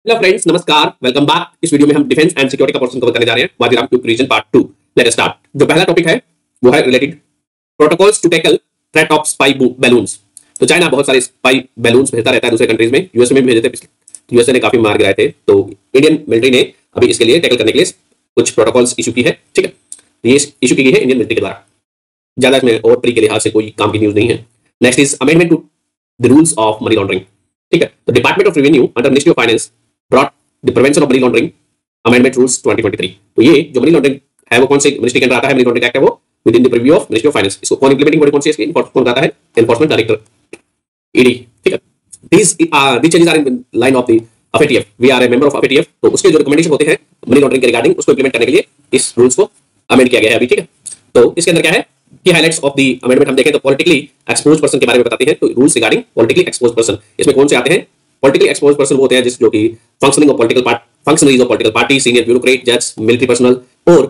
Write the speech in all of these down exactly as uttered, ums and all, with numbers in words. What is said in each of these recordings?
Hello friends, नमस्कार, welcome back. इस video में हम डिफेंस एंड सिक्योरिटी का पोर्शन कवर करने जा रहे हैं। बाजीराम क्यूब रीजन part two. Let us start. जो पहला टॉपिक है वो है related protocols to tackle threat of spy balloons. तो चाइना बहुत सारे स्पाई बैलून्स भेजता रहता है दूसरे कंट्रीज में। यूएसए में भी भेजे थे, यूएसए ने काफी मार गिराए थे। तो इंडियन मिलिट्री ने अभी इसके लिए टैकल करने के लिए कुछ प्रोटोकॉल्स इशू की है। ठीक है, ये इशू की गई है इंडियन मिलिट्री के द्वारा। ज्यादा इसमें और प्री के लिहाज से कोई काम की न्यूज नहीं है। Next is amendment to the rules of money laundering. ठीक है, तो department of revenue under ministry of finance brought the prevention of money laundering amendment rules twenty twenty three. तो ये जो मनी लॉन्ड्रिंग है वो कौन से मिनिस्ट्री के अंदर आता है? मनी लॉन्ड्रिंग एक्ट है वो within the preview of ministry of finance. इसको कौन इंप्लीमेंटिंग बॉडी कौन सी है? इसकी कौन आता है? Enforcement director, ED. ठीक है, these uh, these changes are in line of the of A T F. We are a member of A T F. तो उसके जो रिकमेंडेशन होते हैं मनी लॉन्ड्रिंग के रिगार्डिंग, उसको इंप्लीमेंट करने के लिए इस रूल्स को अमेंड किया गया है अभी। ठीक है, तो इसके अंदर क्या है कि हाइलाइट्स ऑफ द अमेंडमेंट हम देखें तो पॉलिटिकली एक्सपोज्ड पर्सन के बारे में बताते हैं। तो rules regarding politically exposed person, इसमें कौन से आते हैं? पॉलिटिकली एक्सपोज्ड पर्सन वो होते हैं जिस जो कि functioning of political part functionaries of political party, senior bureaucrat, जज, मिलिट्री पर्सनल और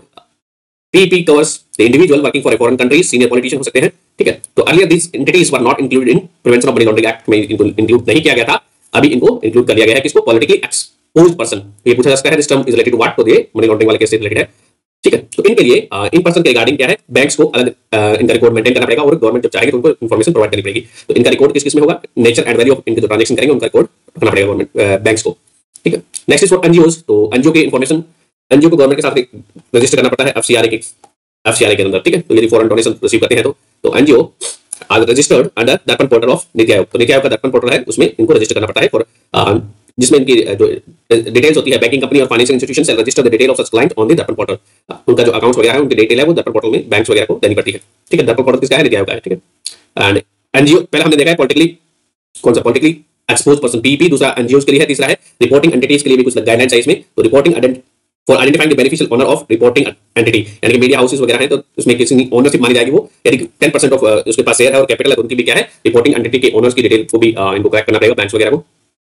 PP covers the individual working for a foreign countries, senior politician हो सकते हैं। ठीक है, तो earlier these entities were not included in prevention of money laundering act में, इनको इंक्लूड नहीं किया गया था। अभी इनको इंक्लूड कर लिया गया है। किसको? Politically exposed person. ये पूछा जा सकता है this term is related to what? तो ये मनी लॉन्ड्रिंग वाले केस से रिलेटेड है। ठीक है, तो इनके लिए इन पर्सन के रिगार्डिंग क्या है? बैंक्स को अलग uh, इनका रिकॉर्ड मेंटेन करना पड़ेगा और गवर्नमेंट जब चाहेगी तो उनको इन्फॉर्मेशन प्रोवाइड करनी पड़ेगी। तो इनका रिकॉर्ड किस किस में होगा? नेचर एंड वैल्यू ऑफ इनके जो ट्रांजैक्शन करेंगे उनका रिकॉर्ड रखना पड़ेगा गवर्नमेंट बैंक्स को। ठीक है, नेक्स्ट इज फॉर एनजीओज। तो एनजीओ की इन्फॉर्मेशन एनजीओ को गवर्नमेंट के साथ रजिस्टर करना पड़ता है एफसीआरए के एफसीआरए के अंदर। ठीक है, तो यदि फॉरेन डोनेशन रिसीव करते हैं तो तो NGO are registered under Darpan portal of NITI Aayog. तो नीति आयोग का दर्पण पोर्टल है, उसमें इनको रजिस्टर करना पड़ता है फॉर जिसमें इनकी जो डिटेल्स होती है बैंकिंग कंपनी और फाइनेंशियल इंस्टीट्यूशन से register the detail of such client on the Darpan portal. उनका जो अकाउंट्स वगैरह है उनकी डिटेल है वो दर्पण पोर्टल में बैंक्स वगैरह को देनी पड़ती है। ठीक है, दर्पण पोर्टल किसका है? नीति आयोग का है। ठीक है, एंड एनजीओ पहले हमने देखा है पॉलिटिकली कौन सा? Politically exposed person PP. दूसरा एनजीओज के लिए है। तीसरा है रिपोर्टिंग एंटिटीज के लिए भी कुछ गाइडलाइंस है इसमें। तो reporting for identifying the beneficial owner of reporting entity, यानी कि मीडिया हाउसेस वगैरह हैं तो उसमें किसी की ओनरशिप मानी जाएगी वो। यदि टेन परसेंट ऑफ उसके पास शेयर है और कैपिटल है तो उनकी भी क्या है? रिपोर्टिंग एंटिटी के ओनर्स की डिटेल को भी uh, इनको कलेक्ट करना पड़ेगा बैंक्स वगैरह को।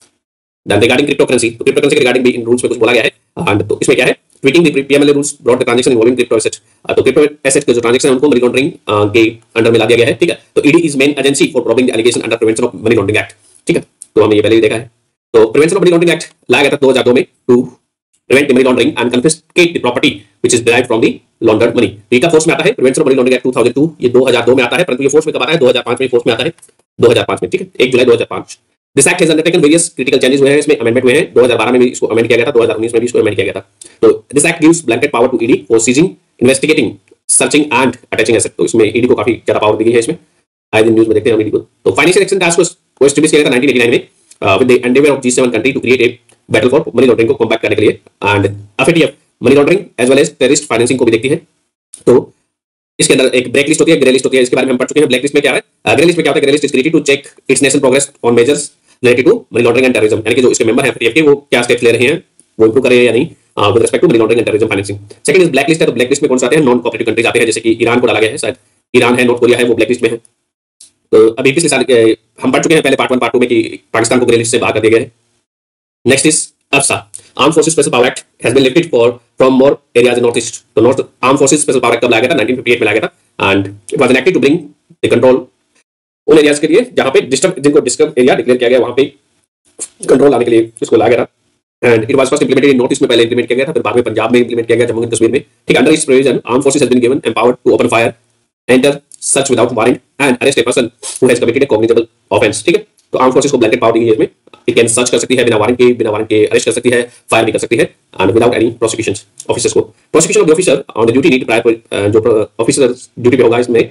देन रिगार्डिंग क्रिप्टो करेंसी, तो क्रिप्टो करेंसी के रिगार्डिंग भी इन रूल्स में कुछ बोला गया है। एंड तो इसमें क्या है? Tweeting the PMLA rules brought the transaction involving crypto assets. तो क्रिप्टो एसेट्स के जो ट्रांजैक्शन है उनको मनी लॉन्ड्रिंग के अंडर में ला दिया गया है। ठीक है, तो ED is main agency for probing the allegation under prevention of money laundering act. ठीक है, तो हमने ये पहले ही देखा है। तो prevention of money laundering act लाया गया था दो हज़ार दो में to prevent the money laundering and confiscate the property which is derived from the laundered money। तो ये फोर्स में आता है prevention of money laundering act दो हज़ार दो, ये दो हज़ार दो में आता है, परंतु ये फोर्स में कब आता है? दो हज़ार पाँच में फोर्स में आता है, दो हज़ार पाँच में। ठीक है, एक जुलाई दो हज़ार पाँच। This act has undertaken various critical changes हुए हैं, इसमें अमेंडमेंट हुए हैं। दो हज़ार बारह में भी इसको अमेंड किया गया था, दो हज़ार उन्नीस में भी इसको अमेंड किया गया था। तो this act gives blanket power to ED for seizing, investigating, searching and attaching asset. तो इसमें ईडी को काफी ज्यादा पावर दी गई है इसमें। आए दिन न्यूज में देखते हैं हम ईडी को। तो फाइनेंशियल एक्शन टास्क फोर्स को एस्टैब्लिश किया गया था नाइनटीन एटी नाइन में with the endeavour of G seven country to create a battle for money laundering को कॉम्बैट करने के लिए। And FATF money laundering as well as terrorist financing को भी देखती है। तो इसके अंदर एक ब्लैक लिस्ट होती है, ग्रे लिस्ट होती है। इसके बारे में हम पढ़ चुके हैं। ब्लैक लिस्ट में क्या है? ग्रे लिस्ट में क्या होता है? Grey list is created to check its national progress on measures related to money laundering and terrorism, यानी कि जो इसके मेंबर हैं एफएटीएफ के वो क्या स्टेप्स ले रहे हैं, वो इंप्रूव कर रहे हैं या नहीं with respect to money laundering and terrorism financing. Second is black list है। तो ब्लैक लिस्ट में कौन से आते हैं? नॉन कोऑपरेटिव कंट्रीज आते हैं, जैसे कि ईरान को डाला गया है, शायद ईरान है, नॉर्थ कोरिया है, वो ब्लैक लिस्ट में है। तो अभी पिछले साल हम पढ़ चुके हैं पहले पार्ट वन पार्ट टू में कि पाकिस्तान को ग्रे लिस्ट से बाहर कर दिया गया है। Next is AFSPA, arm forces special power act has been lifted for from more areas in north east. तो north arm forces special power act कब लाया गया था? नाइनटीन फिफ्टी एट में लाया गया था। And it was enacted to bring the control उन एरियाज के लिए जहां पे डिस्टर्ब जिनको डिस्टर्ब एरिया डिक्लेयर किया गया, वहां पे कंट्रोल लाने के लिए इसको लाया गया था। And it was first implemented in north east में, पहले इंप्लीमेंट किया गया था, फिर बाद में पंजाब में इंप्लीमेंट किया गया, जम्मू एंड कश्मीर में। ठीक, अंडर इस provision arm forces has been given empowered to open fire, enter, search without warrant and arrest a person who has committed a cognizable offence. ठीक है, तो आर्म फोर्सेस को ब्लैंकेट पावर दी गई है इसमें। इट कैन सर्च कर सकती है बिना वारंट के, बिना वारंट के अरेस्ट कर सकती है, फायर भी कर सकती है, and without any prosecutions. Officers को prosecution of the officer on the duty need prior, जो ऑफिसर ड्यूटी पे होगा इसमें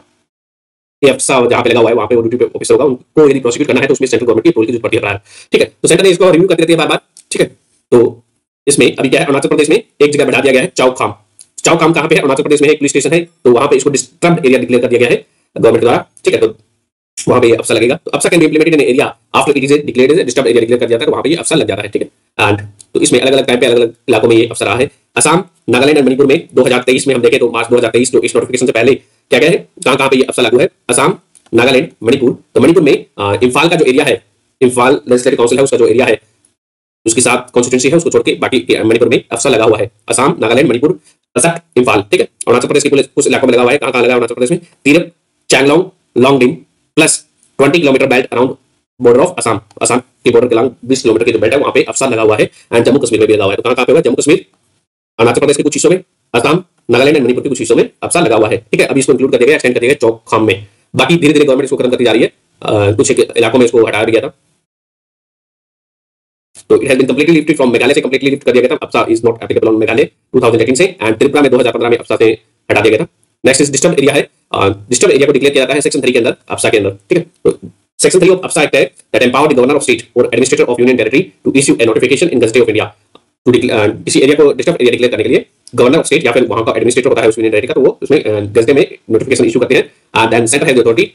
एफसा जहां पे लगा हुआ है वहां पे वो ड्यूटी पे ऑफिसर होगा, उनको यदि प्रोसिक्यूट करना है तो उसमें सेंट्रल गवर्नमेंट की अप्रूवल की जरूरत पड़ती है प्रायर। ठीक है, तो सेंटर ने इसको रिव्यू करती रहती है बार बार। ठीक है, तो इसमें अभी क्या है? अरुणाचल प्रदेश में एक जगह बढ़ा दिया गया है, चौखाम। चौखाम कहां पे है? अरुणाचल प्रदेश में एक पुलिस स्टेशन है, तो वहां पे इसको डिस्टर्ब्ड एरिया डिक्लेयर कर दिया गया है गवर्नमेंट द्वारा। ठीक है, तो वहां पे अफसर लगेगा। तो AFSPA can be implemented in area after it is declared as disturbed area declare कर दिया था, तो वहां पे ये अफसर लग जाता है। ठीक है, एंड तो इसमें अलग अलग टाइम पे अलग अलग इलाकों में ये अफसर रहा है। असम, नागालैंड एंड मणिपुर में दो हज़ार तेईस में हम देखें तो मार्च दो हज़ार तेईस जो इस नोटिफिकेशन से पहले क्या क्या है, कहां कहां पे ये अफसर लागू है? असम, नागालैंड, मणिपुर। तो मणिपुर में इम्फाल का जो एरिया है, इम्फाल लेजिस्लेटिव काउंसिल है, उसका जो एरिया है उसके साथ कॉन्स्टिट्यूंसी है, उसको छोड़ के बाकी मणिपुर में अफसर लगा हुआ है। असम, नागालैंड, मणिपुर, असम, इम्फाल। ठीक है, अरुणाचल प्रदेश के कुछ इलाकों में लगा हुआ है। कहां कहां लगा है अरुणाचल प्रदेश में? Tirap, Changlang, Longding plus twenty kilometre belt around border of Assam, Assam के बॉर्डर के अलॉन्ग बीस किलोमीटर की जो बेल्ट है वहां पे अफसार लगा हुआ है एंड जम्मू कश्मीर में भी लगा हुआ है। तो कहां कहां पे हुआ? जम्मू कश्मीर, अरुणाचल प्रदेश के कुछ हिस्सों में, असम, नागालैंड एंड मणिपुर के कुछ हिस्सों में अफसार लगा हुआ है। ठीक है, अभी इसको इंक्लूड कर दिया गया, एक्सटेंड कर दिया गया चौखाम में। बाकी धीरे धीरे गवर्नमेंट इसको खत्म करती जा रही है, अ, कुछ इलाकों में इसको हटाया गया था। तो it has been completely lifted from Meghalaya से कंप्लीटली लिफ्ट कर दिया गया था। AFSPA is not applicable on Meghalaya two thousand eighteen से, एंड त्रिपुरा में दो हज़ार पंद्रह में अफसा से हटा दिया गया था। नेक्स्ट इज डिस्टर्ब एरिया है, डिस्टर्ब एरिया को डिक्लेयर किया जाता है सेक्शन थ्री के अंदर, अफसा के अंदर। ठीक है, तो section three of AFSPA act है that empower the governor of state और administrator of union territory to issue a notification in gazette of India. To किसी एरिया को डिस्टर्ब एरिया डिक्लेयर करने के लिए गवर्नर ऑफ स्टेट या फिर वहां का एडमिनिस्ट्रेटर होता है उस यूनियन टेरिटरी का, तो वो उसमें गजट में नोटिफिकेशन इशू करते हैं, and then centre has the authority.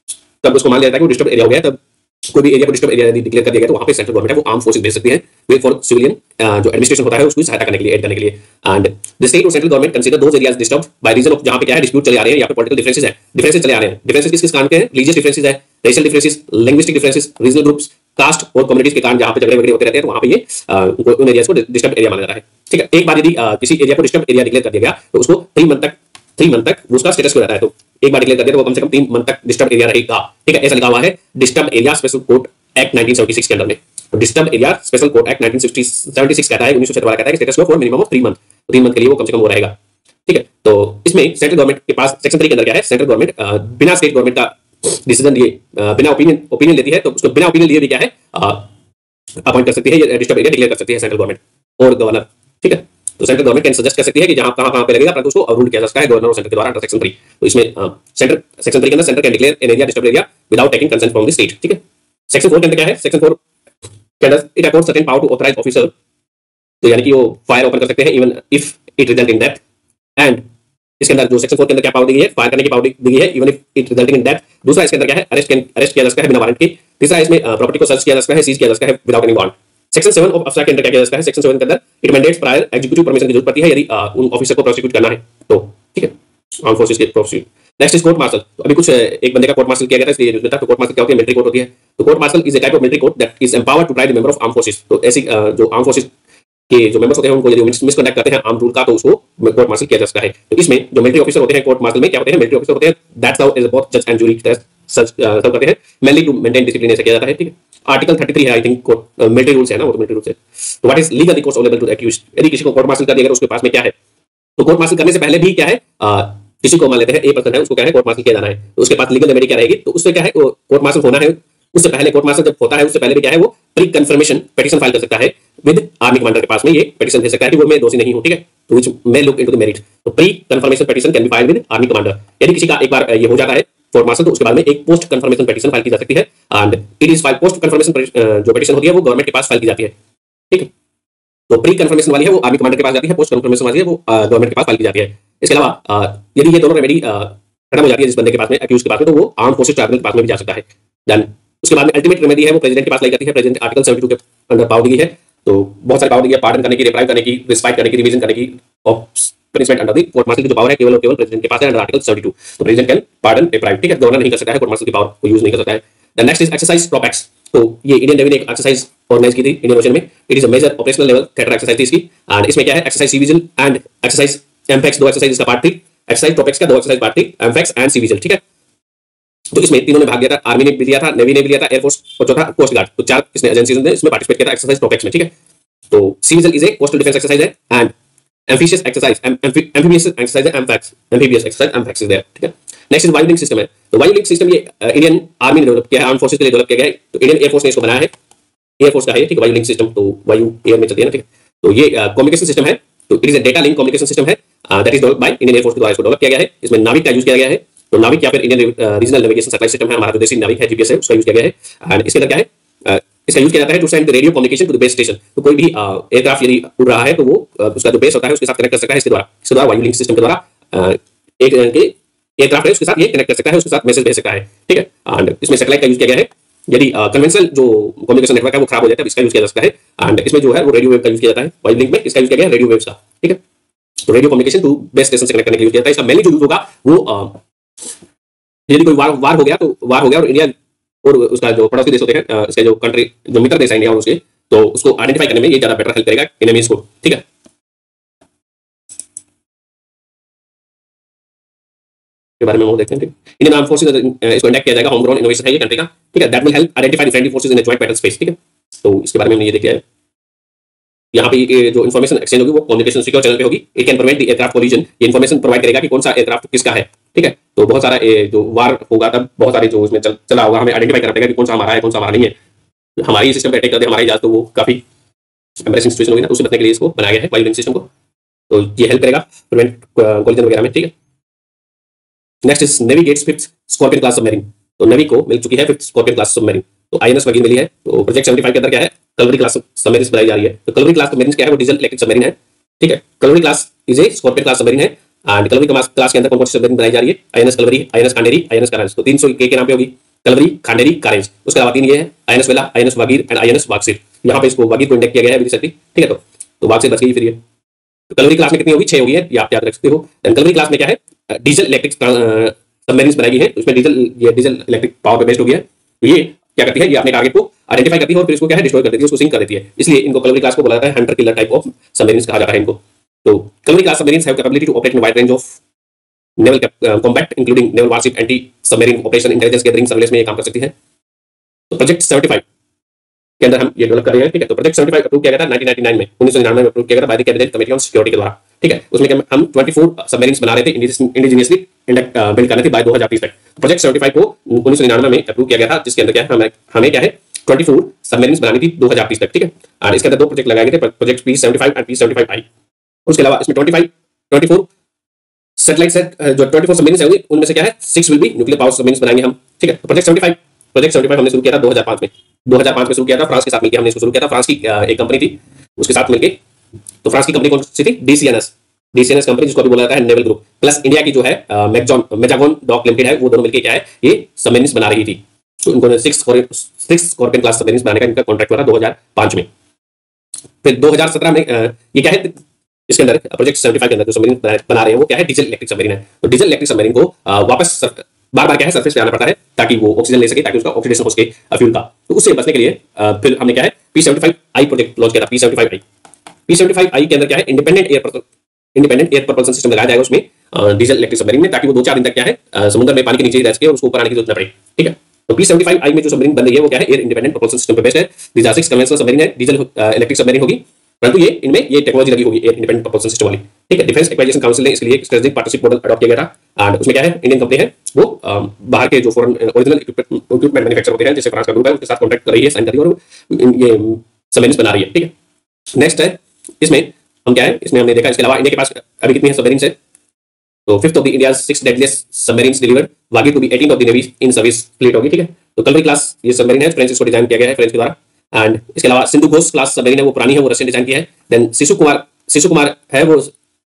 तब उसको मान लिया जाता है कि वो डिस्टर्ब एरिया हो गया, तब कोई भी एरिया को डिस्टर्ब एरिया डिक्लेयर कर दिया गया तो वहां पे सेंट्रल गवर्नमेंट है वो आर्म फोर्सेस भेज सकती है विद फॉर सिविलियन जो एडमिनिस्ट्रेशन होता है उसकी सहायता करने के लिए, एड करने के लिए। एंड द स्टेट और central government consider those areas disturbed by reason of जहां पे क्या है डिस्प्यूट चले आ रहे हैं या फिर पॉलिटिकल डिफरेंसेस है, डिफरेंसेस चले आ रहे हैं। डिफरेंसेस किस किस कारण के हैं? रिलीजियस डिफरेंसेस है, racial differences, linguistic differences, regional groups, caste और कम्युनिटीज के कारण जहां पे झगड़े वगड़े होते रहते हैं, तो वहां पे ये उन एरियाज को डिस्टर्ब एरिया माना जाता है। ठीक है, एक बार यदि किसी एरिया को डिस्टर्ब एरिया डिक्लेयर कर दिया गया तो उसको थ्री मंथ तक थ्री मंथ तक उसका स्टेटस क्यों रहता है। तो एक बार डिक्लेयर कर दिया तो वो कम से कम तीन मंथ तक डिस्टर्ब एरिया रहेगा। ठीक है, ऐसा लिखा हुआ है disturb area special code act nineteen seventy six के अंदर में। तो disturb area special code act nineteen seventy six कहता है, उन्नीस सौ छह वाला कहता है कि स्टेटस को for minimum of three month, तो तीन मंथ के लिए वो कम से कम वो रहेगा। ठीक है, तो इसमें सेंट्रल गवर्नमेंट के पास सेक्शन थ्री के अंदर क्या है, सेंट्रल गवर्नमेंट बिना स्टेट गवर्नमेंट का डिसीजन लिए बिना ओपिनियन ओपिनियन लेती है, तो उसको बिना ओपिनियन लिए भी क्या है अपॉइंट कर सकती है, ये डिस्टर्ब एरिया डिक्लेयर कर सकती है सेंट्रल गवर्नमेंट और गवर्नर। ठीक है, तो सेंट्रल गवर्नमेंट कैन सजेस्ट कर सकती है कि जहां कहां कहां पे लगेगा, परंतु उसको रूल किया जा सकता है गवर्नर और सेंटर के द्वारा अंडर सेक्शन थ्री। तो इसमें सेंटर सेक्शन थ्री के अंदर centre can declare an area disturb area without taking consent from the state. ठीक है, सेक्शन फोर के अंदर क्या है, सेक्शन फोर के अंदर it accords certain power to authorise officer, तो यानी कि वो फायर ओपन कर सकते हैं even if it result in death. And इसके अंदर जो सेक्शन फोर के अंदर क्या पावर दी गई है, फायर करने की पावर दी गई है even if it resulting in death. दूसरा इसके अंदर क्या है, अरेस्ट अरेस्ट किया जा सकता है बिना वारंट के। तीसरा इसमें प्रॉपर्टी को सर्च किया जा सकता है, सीज किया जा सकता है without any warrant. Section seven of AFSPA के अंदर क्या किया जा सकता है, सेक्शन सेवन के अंदर it mandates prior executive permission की जरूरत पड़ती है यदि उन ऑफिसर को प्रोसिक्यूट करना है तो। ठीक है, आर्म फोर्सेस के prosecute. Next is court martial. तो अभी कुछ एक बंदे का कोर्ट मार्शल किया गया था इसलिए न्यूज़ में था। तो कोर्ट मार्शल क्या होती है, मिलिट्री कोर्ट होती है। तो court martial is a type of military court that is empowered to try the member of arm forces. तो ऐसी जो आर्म फोर्सेस के जो मेंबर्स होते हैं उनको यदि मिसकंडक्ट करते हैं आर्म रूल का तो उसको कोर्ट मार्शल किया जा सकता है। तो इसमें जो मिलिट्री ऑफिसर होते हैं कोर्ट मार्शल में क्या होते हैं, मिलिट्री ऑफिसर होते हैं दैट्स हाउ एज बोथ जज एंड जूरी सर्व करते हैं मेनली टू मेंटेन डिसिप्लिन, ऐसा किया जाता है। ठीक है, आर्टिकल थर्टी थ्री है आई थिंक मिलिट्री रूल्स है ना, वो तो मिलिट्री रूल्स है। तो what is legal recourse available to the accused, यदि किसी को कोर्ट मार्शल कर दिया गया उसके पास में क्या है, तो कोर्ट मार्शल करने से पहले भी क्या है, किसी को मान लेते हैं ए पर्सन है उसको क्या है कोर्ट मार्शल किया जाना है, तो उसके पास लीगल रेमेडी क्या रहेगी, तो उससे क्या है कोर्ट मार्शल होना है। उससे पहले कोर्ट मार्शल जब होता है उससे पहले भी क्या है वो प्री कंफर्मेशन पिटीशन फाइल कर सकता है विद आर्मी कमांडर के पास में, ये पिटीशन भेज सकता है कि वो मैं दोषी नहीं हूं। ठीक है, तो which may look into the merit. तो pre confirmation petition can be filed with army commander. यदि किसी का एक बार ये हो जाता है कोर्ट मार्शल तो उसके बाद में एक पोस्ट कंफर्मेशन पिटीशन फाइल की जा सकती है and it is file post confirmation जो पिटीशन होती है वो गवर्नमेंट के पास फाइल की जाती है। ठीक है, तो प्री कंफर्मेशन वाली है वो आर्मी कमांडर के पास जाती है, पोस्ट कंफर्मेशन वाली है वो गवर्नमेंट के पास फाइल की जाती है। इसके अलावा यदि ये दोनों रेमेडी खत्म हो जाती है जिस बंदे के पास में अक्यूज के पास में, तो वो आर्म फोर्सेस ट्राइब्यूनल के पास में भी जा सकता है। देन उसके बाद में अल्टीमेट रेमेडी है वो प्रेसिडेंट के पास लाई जाती है। प्रेसिडेंट आर्टिकल सेवेंटी टू के अंदर पावर दी गई है, तो बहुत सारी पावर दी गई है, पार्डन करने की, रिप्राइव करने की, रिस्पाइट करने की, रिवीजन करने की और punishment under the court martial की जो पावर है केवल और केवल प्रेसिडेंट के पास है अंडर आर्टिकल सेवेंटी टू। तो प्रेसिडेंट कैन पार्डन, रिप्राइव। ठीक है, गवर्नर नहीं कर सकता है, कोर्ट मार्शल की पावर को यूज नहीं कर सकता है। The next is exercise TROPEX. तो ये इंडियन नेवी ने एक एक्सरसाइज ऑर्गेनाइज की थी इंडियन ओशन में। It is a major operational level theatre exercise थी इसकी, एंड इसमें क्या है exercise sea vigil and exercise AMPHEX, दो एक्सरसाइज इसका पार्ट थी। एक्सरसाइज प्रोपेक्स का दो एक्सरसाइज पार्ट थी, एमफेक्स एंड सी विजिल। ठीक है, तो इसमें तीनों ने भाग लिया था, आर्मी ने भी लिया था, नेवी ने भी लिया था, एयरफोर्स और चौथा कोस्ट गार्ड। तो चार इसने एजेंसीज ने इसमें पार्टिसिपेट किया था एक्सरसाइज प्रोपेक्स में। ठीक है, तो sea vigil is a coastal defence exercise है and amphibious exercise amphibious exercise है, AMPHEX amphibious exercise AMPHEX is there. ठीक है, next is Vayu link system है। तो वायु लिंक सिस्टम ये इंडियन आर्मी ने डेवलप किया है, आर्म फोर्सेस के लिए डेवलप किया गया है। तो इंडियन एयरफोर्स ने इसको बनाया है, एयरफोर्स का है। ठीक है, वायु लिंक सिस्टम तो वायु एयर में चलती है ना। ठीक है, तो ये कम्युनिकेशन सिस्टम है, तो it is a data link communication system है that is developed by Indian air force के द्वारा इसको डेवलप किया गया है। इसमें नाविक का यूज किया गया है, तो नाविक या फिर Indian regional navigation satellite system है, हमारा जो देसी नाविक है जीपीएस है उसका यूज किया गया है। एंड इसके अंदर क्या है, इसका यूज किया जाता है to send the radio communication to the base station. तो कोई भी एयरक्राफ्ट यदि उड़ रहा है तो वो उसका जो बेस होता है उसके साथ कनेक्ट कर सकता है इसके द्वारा, इसके द्वारा वायु लिंक सिस्टम के द्वारा एक एयरक्राफ्ट है उसके साथ ये कनेक्ट कर सकता है, उसके साथ मैसेज भेज सकता है। ठीक है, एंड इसमें सैटेलाइट का यूज किया गया है। यदि कन्वेंशनल जो कम्युनिकेशन नेटवर्क है वो खराब हो जाता है इसका यूज किया जा सकता है, एंड इसमें जो है वो रेडियो वेव का यूज किया जाता है। वायु लिंक में इसका यूज किया गया है रेडियो वेव्स का। ठीक है, तो radio communication to base station से कनेक्ट करने के लिए यूज किया जाता है। इसका मेनली जो यूज होगा वो यदि कोई वार वार हो गया तो वार हो गया और इंडिया और उसका जो पड़ोसी देश होते हैं, इसके जो कंट्री जो मित्र देश है इंडिया और उसके, तो उसको आइडेंटिफाई करने में ये ज्यादा बेटर हेल्प करेगा एनिमीज को। ठीक है, के बारे में वो देखते हैं। इंडियन आर्म फोर्सेज इसको इंडेक्ट किया जाएगा, होम ग्रोन इनोवेशन है ये कंट्री का, ठीक है। That will help identify friendly forces in joint battle space, ठीक है। तो इसके बारे में हमने ये देखा है। यहाँ पे ये जो इन्फॉर्मेशन एक्सचेंज होगी वो कम्युनिकेशन सिक्योर चैनल पे होगी। It can prevent the aircraft collision, ये इन्फॉर्मेशन प्रोवाइड करेगा कि कौन सा एयरक्राफ्ट किसका है, ठीक है। तो बहुत सारा जो वार होगा तब बहुत सारे जो उसमें चल, चला होगा, हमें आइडेंटिफाई करना पड़ेगा कि कौन सा हमारा है कौन सा हमारा नहीं है। हमारी सिस्टम पे अटैक कर दे हमारी जहाज तो वो काफी एम्बैरेसिंग सिचुएशन होगी ना, उससे बचने के लिए इसको बनाया गया है वायुलिंक सिस्टम को। तो ये हेल्प करेगा प्रिवेंट कोलिजन वगैरह में, ठीक है। Next is navy gets fifth scorpion class submarine. तो नेवी को मिल चुकी है फिफ्थ स्कॉर्पियन क्लास सबमरीन। तो आईएनएस वगैरह मिली है। तो प्रोजेक्ट सेवेंटी फाइव के अंदर क्या है, कलवरी क्लास सबमरीन बनाई जा रही है। तो कलवरी क्लास सबमरीन क्या है, वो डीजल इलेक्ट्रिक सबमरीन है, ठीक है। Kalvari class is a scorpion class submarine है। एंड कलवरी क्लास के अंदर कौन कौन सी सबमरीन बनाई जा रही है, INS Kalvari, INS Khanderi, INS Karanj. तो तीन सौ के के नाम पे होगी, कलवरी, खांडेरी, कारेंज। उसके अलावा तीन ये है, INS Vela, INS Vagir and INS Vagsheer. यहाँ पे इसको वागीर को इंडेक्ट किया गया है रिसेंटली, ठीक है। तो, तो वागसीर बच गई फिर ये। तो कलवरी क्लास में कितनी होगी, छह होगी है, ये आप याद रख सकते हो। कलवरी क्लास में क्या है, डीजल इलेक्ट्रिक सबमरीन्स बनाई गई है। उसमें डीजल ये डीजल इलेक्ट्रिक पावर पे बेस्ड हो गया है। तो ये क्या करती है, ये अपने टारगेट को आइडेंटिफाई करती है और फिर इसको क्या है डिस्ट्रॉय कर देती है, उसको सिंक कर देती है। इसलिए इनको कलवरी क्लास को बोला जाता है hunter killer type of submarines कहा जाता है इनको। तो Kalvari class submarines have capability to operate in wide range of naval combat including naval warship, anti submarine operation, intelligence gathering, surveillance में ये काम कर सकती है। तो प्रोजेक्ट सेवेंटी फाइव के अंदर हम ये डेवलप कर रहे हैं, ठीक है। तो प्रोजेक्ट सेवेंटी फाइव अप्रूव किया गया था नाइनटीन नाइंटी नाइन में, उन्नीस सौ निन्यानवे में अप्रूव किया गया by the cabinet committee on security के द्वारा, ठीक है। उसमें हम चौबीस सबमरीन्स बना रहे थे इंडिजिनियसली बिल्ड करने थे बाय दो हज़ार तीस तक। प्रोजेक्ट सेवेंटी फाइव को उन्नीस सौ निन्यानवे में अप्रूव किया गया था, जिसके अंदर क्या है हमें हमें क्या है चौबीस सबमरीन्स बनानी थी दो हज़ार तीस तक, ठीक है। और इसके अंदर दो प्रोजेक्ट लगाए गए थे, project P seventy five and P seventy five I. उसके अलावा इसमें पच्चीस चौबीस सैटेलाइट सेट जो चौबीस सबमरीन्स होंगे उनमें से क्या है six will be nuclear power submarines बनाएंगे हम, ठीक है। Project seventy five project seventy five हमने शुरू किया था दो हज़ार पाँच में दो हज़ार पाँच में शुरू किया था, फ्रांस के साथ मिलकर हमने इसको शुरू किया था। फ्रांस की एक कंपनी थी उसके साथ मिलकर। तो फ्रांस की कंपनी कौन सी थी, डीसीएनएस डीसीएनएस कंपनी, जिसको अभी बोला जाता है नेवल ग्रुप, प्लस इंडिया की जो है मैगजॉन मेजागोन डॉक लिमिटेड है, वो दोनों मिलकर क्या है ये सबमरीन्स बना रही थी। तो इनको six six scorpion class submarines बनाने का इनका कॉन्ट्रैक्ट हुआ था दो हज़ार पाँच में। फिर दो हज़ार सत्रह में ये क्या है, इसके अंदर प्रोजेक्ट सेवेंटी फाइव के अंदर जो सबमरीन बना रहे हैं वो क्या है डीजल इलेक्ट्रिक सबमरीन है। तो डीजल इलेक्ट्रिक सबमरीन को वापस बार बार क्या है सरफेस पे आना पड़ता है ताकि वो ऑक्सीजन ले सके, ताकि उसका ऑक्सीडेशन हो सके फ्यूल का। तो उससे बचने के लिए फिर हमने क्या है P seventy five I project launch किया था। P seventy five I P seventy five I के अंदर क्या है independent air independent air propulsion system लगाया जाएगा उसमें डीजल इलेक्ट्रिक सबमरीन में, ताकि वो दो चार दिन तक क्या है समुद्र में पानी के नीचे ही रह सके और उसको ऊपर आने की जरूरत न पड़े, ठीक है। तो पी सेवेंटी फाइव आई में जो सबमरीन बन रही है वो क्या है एयर इंडिपेंडेंट प्रपल्सन सिस्टम पे बेस्ड है। These are six conventional submarine है, डीजल इलेक्ट्रिक सबमरीन होगी, परंतु ये इनमें ये टेक्नोलॉजी लगी होगी एयर इंडिपेंडेंट प्रपल्सन सिस्टम वाली, ठीक है। डिफेंस एक्वाइजिशन काउंसिल ने इसके लिए स्ट्रेटेजिक पार्टनरशिप मॉडल अडॉप्ट किया गया था। एंड उसमें क्या है इंडियन कंपनी है वो बाहर के जो फॉरेन ओरिजिनल इक्विपमेंट मैन्युफैक्चर होते हैं जैसे फ्रांस का ग्रुप है उसके साथ कॉन्ट्रैक्ट कर रही है, साइन कर रही है और ये सबमरीन्स बना रही है, ठीक है। नेक्स्ट है इसमें हम क्या है इसमें हमने देखा इसके अलावा इंडिया के पास अभी कितनी है सबमरीन्स है। तो fifth of the India's six deadliest submarines delivered, वागी to be eighteenth of the navy in service fleet होगी, ठीक है। तो कलवरी क्लास ये सबमरीन है, फ्रेंच इसको डिजाइन किया गया है फ्रेंच के द्वारा। एंड इसके अलावा सिंधु घोष क्लास सबमरीन है वो पुरानी है, वो रशियन डिजाइन की है। देन शिशु कुमार शिशु कुमार है वो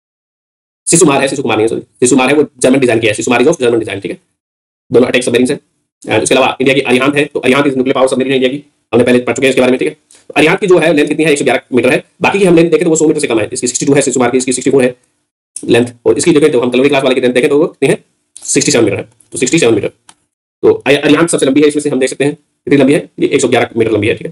शिशुमार है शिशु कुमार नहीं सॉरी शिशुमार है वो जर्मन डिजाइन किया है, Shishumar is of German design, ठीक है। दोनों अटैक सबमरीन है। एंड उसके अलावा इंडिया की अरिहंत है, तो Arihant is nuclear power submarine है इंडिया की, हमने पहले पढ़ चुके हैं इसके बारे में, ठीक है। तो अरिहंत की जो है लेंथ कितनी है एक सौ ग्यारह मीटर है, बाकी की हम लेंथ देखें तो वो सौ मीटर से कम है। इसकी बासठ है शिशुमार की, इसकी चौंसठ है लेंथ, और इसकी देखें तो हम कलवरी क्लास वाले की लेंथ देखें तो वो कितनी है सड़सठ मीटर है। तो सड़सठ मीटर तो अरिहंत सबसे लंबी है, इसमें से हम देख सकते हैं कितनी लंबी है, ये एक सौ ग्यारह मीटर लंबी है, ठीक है।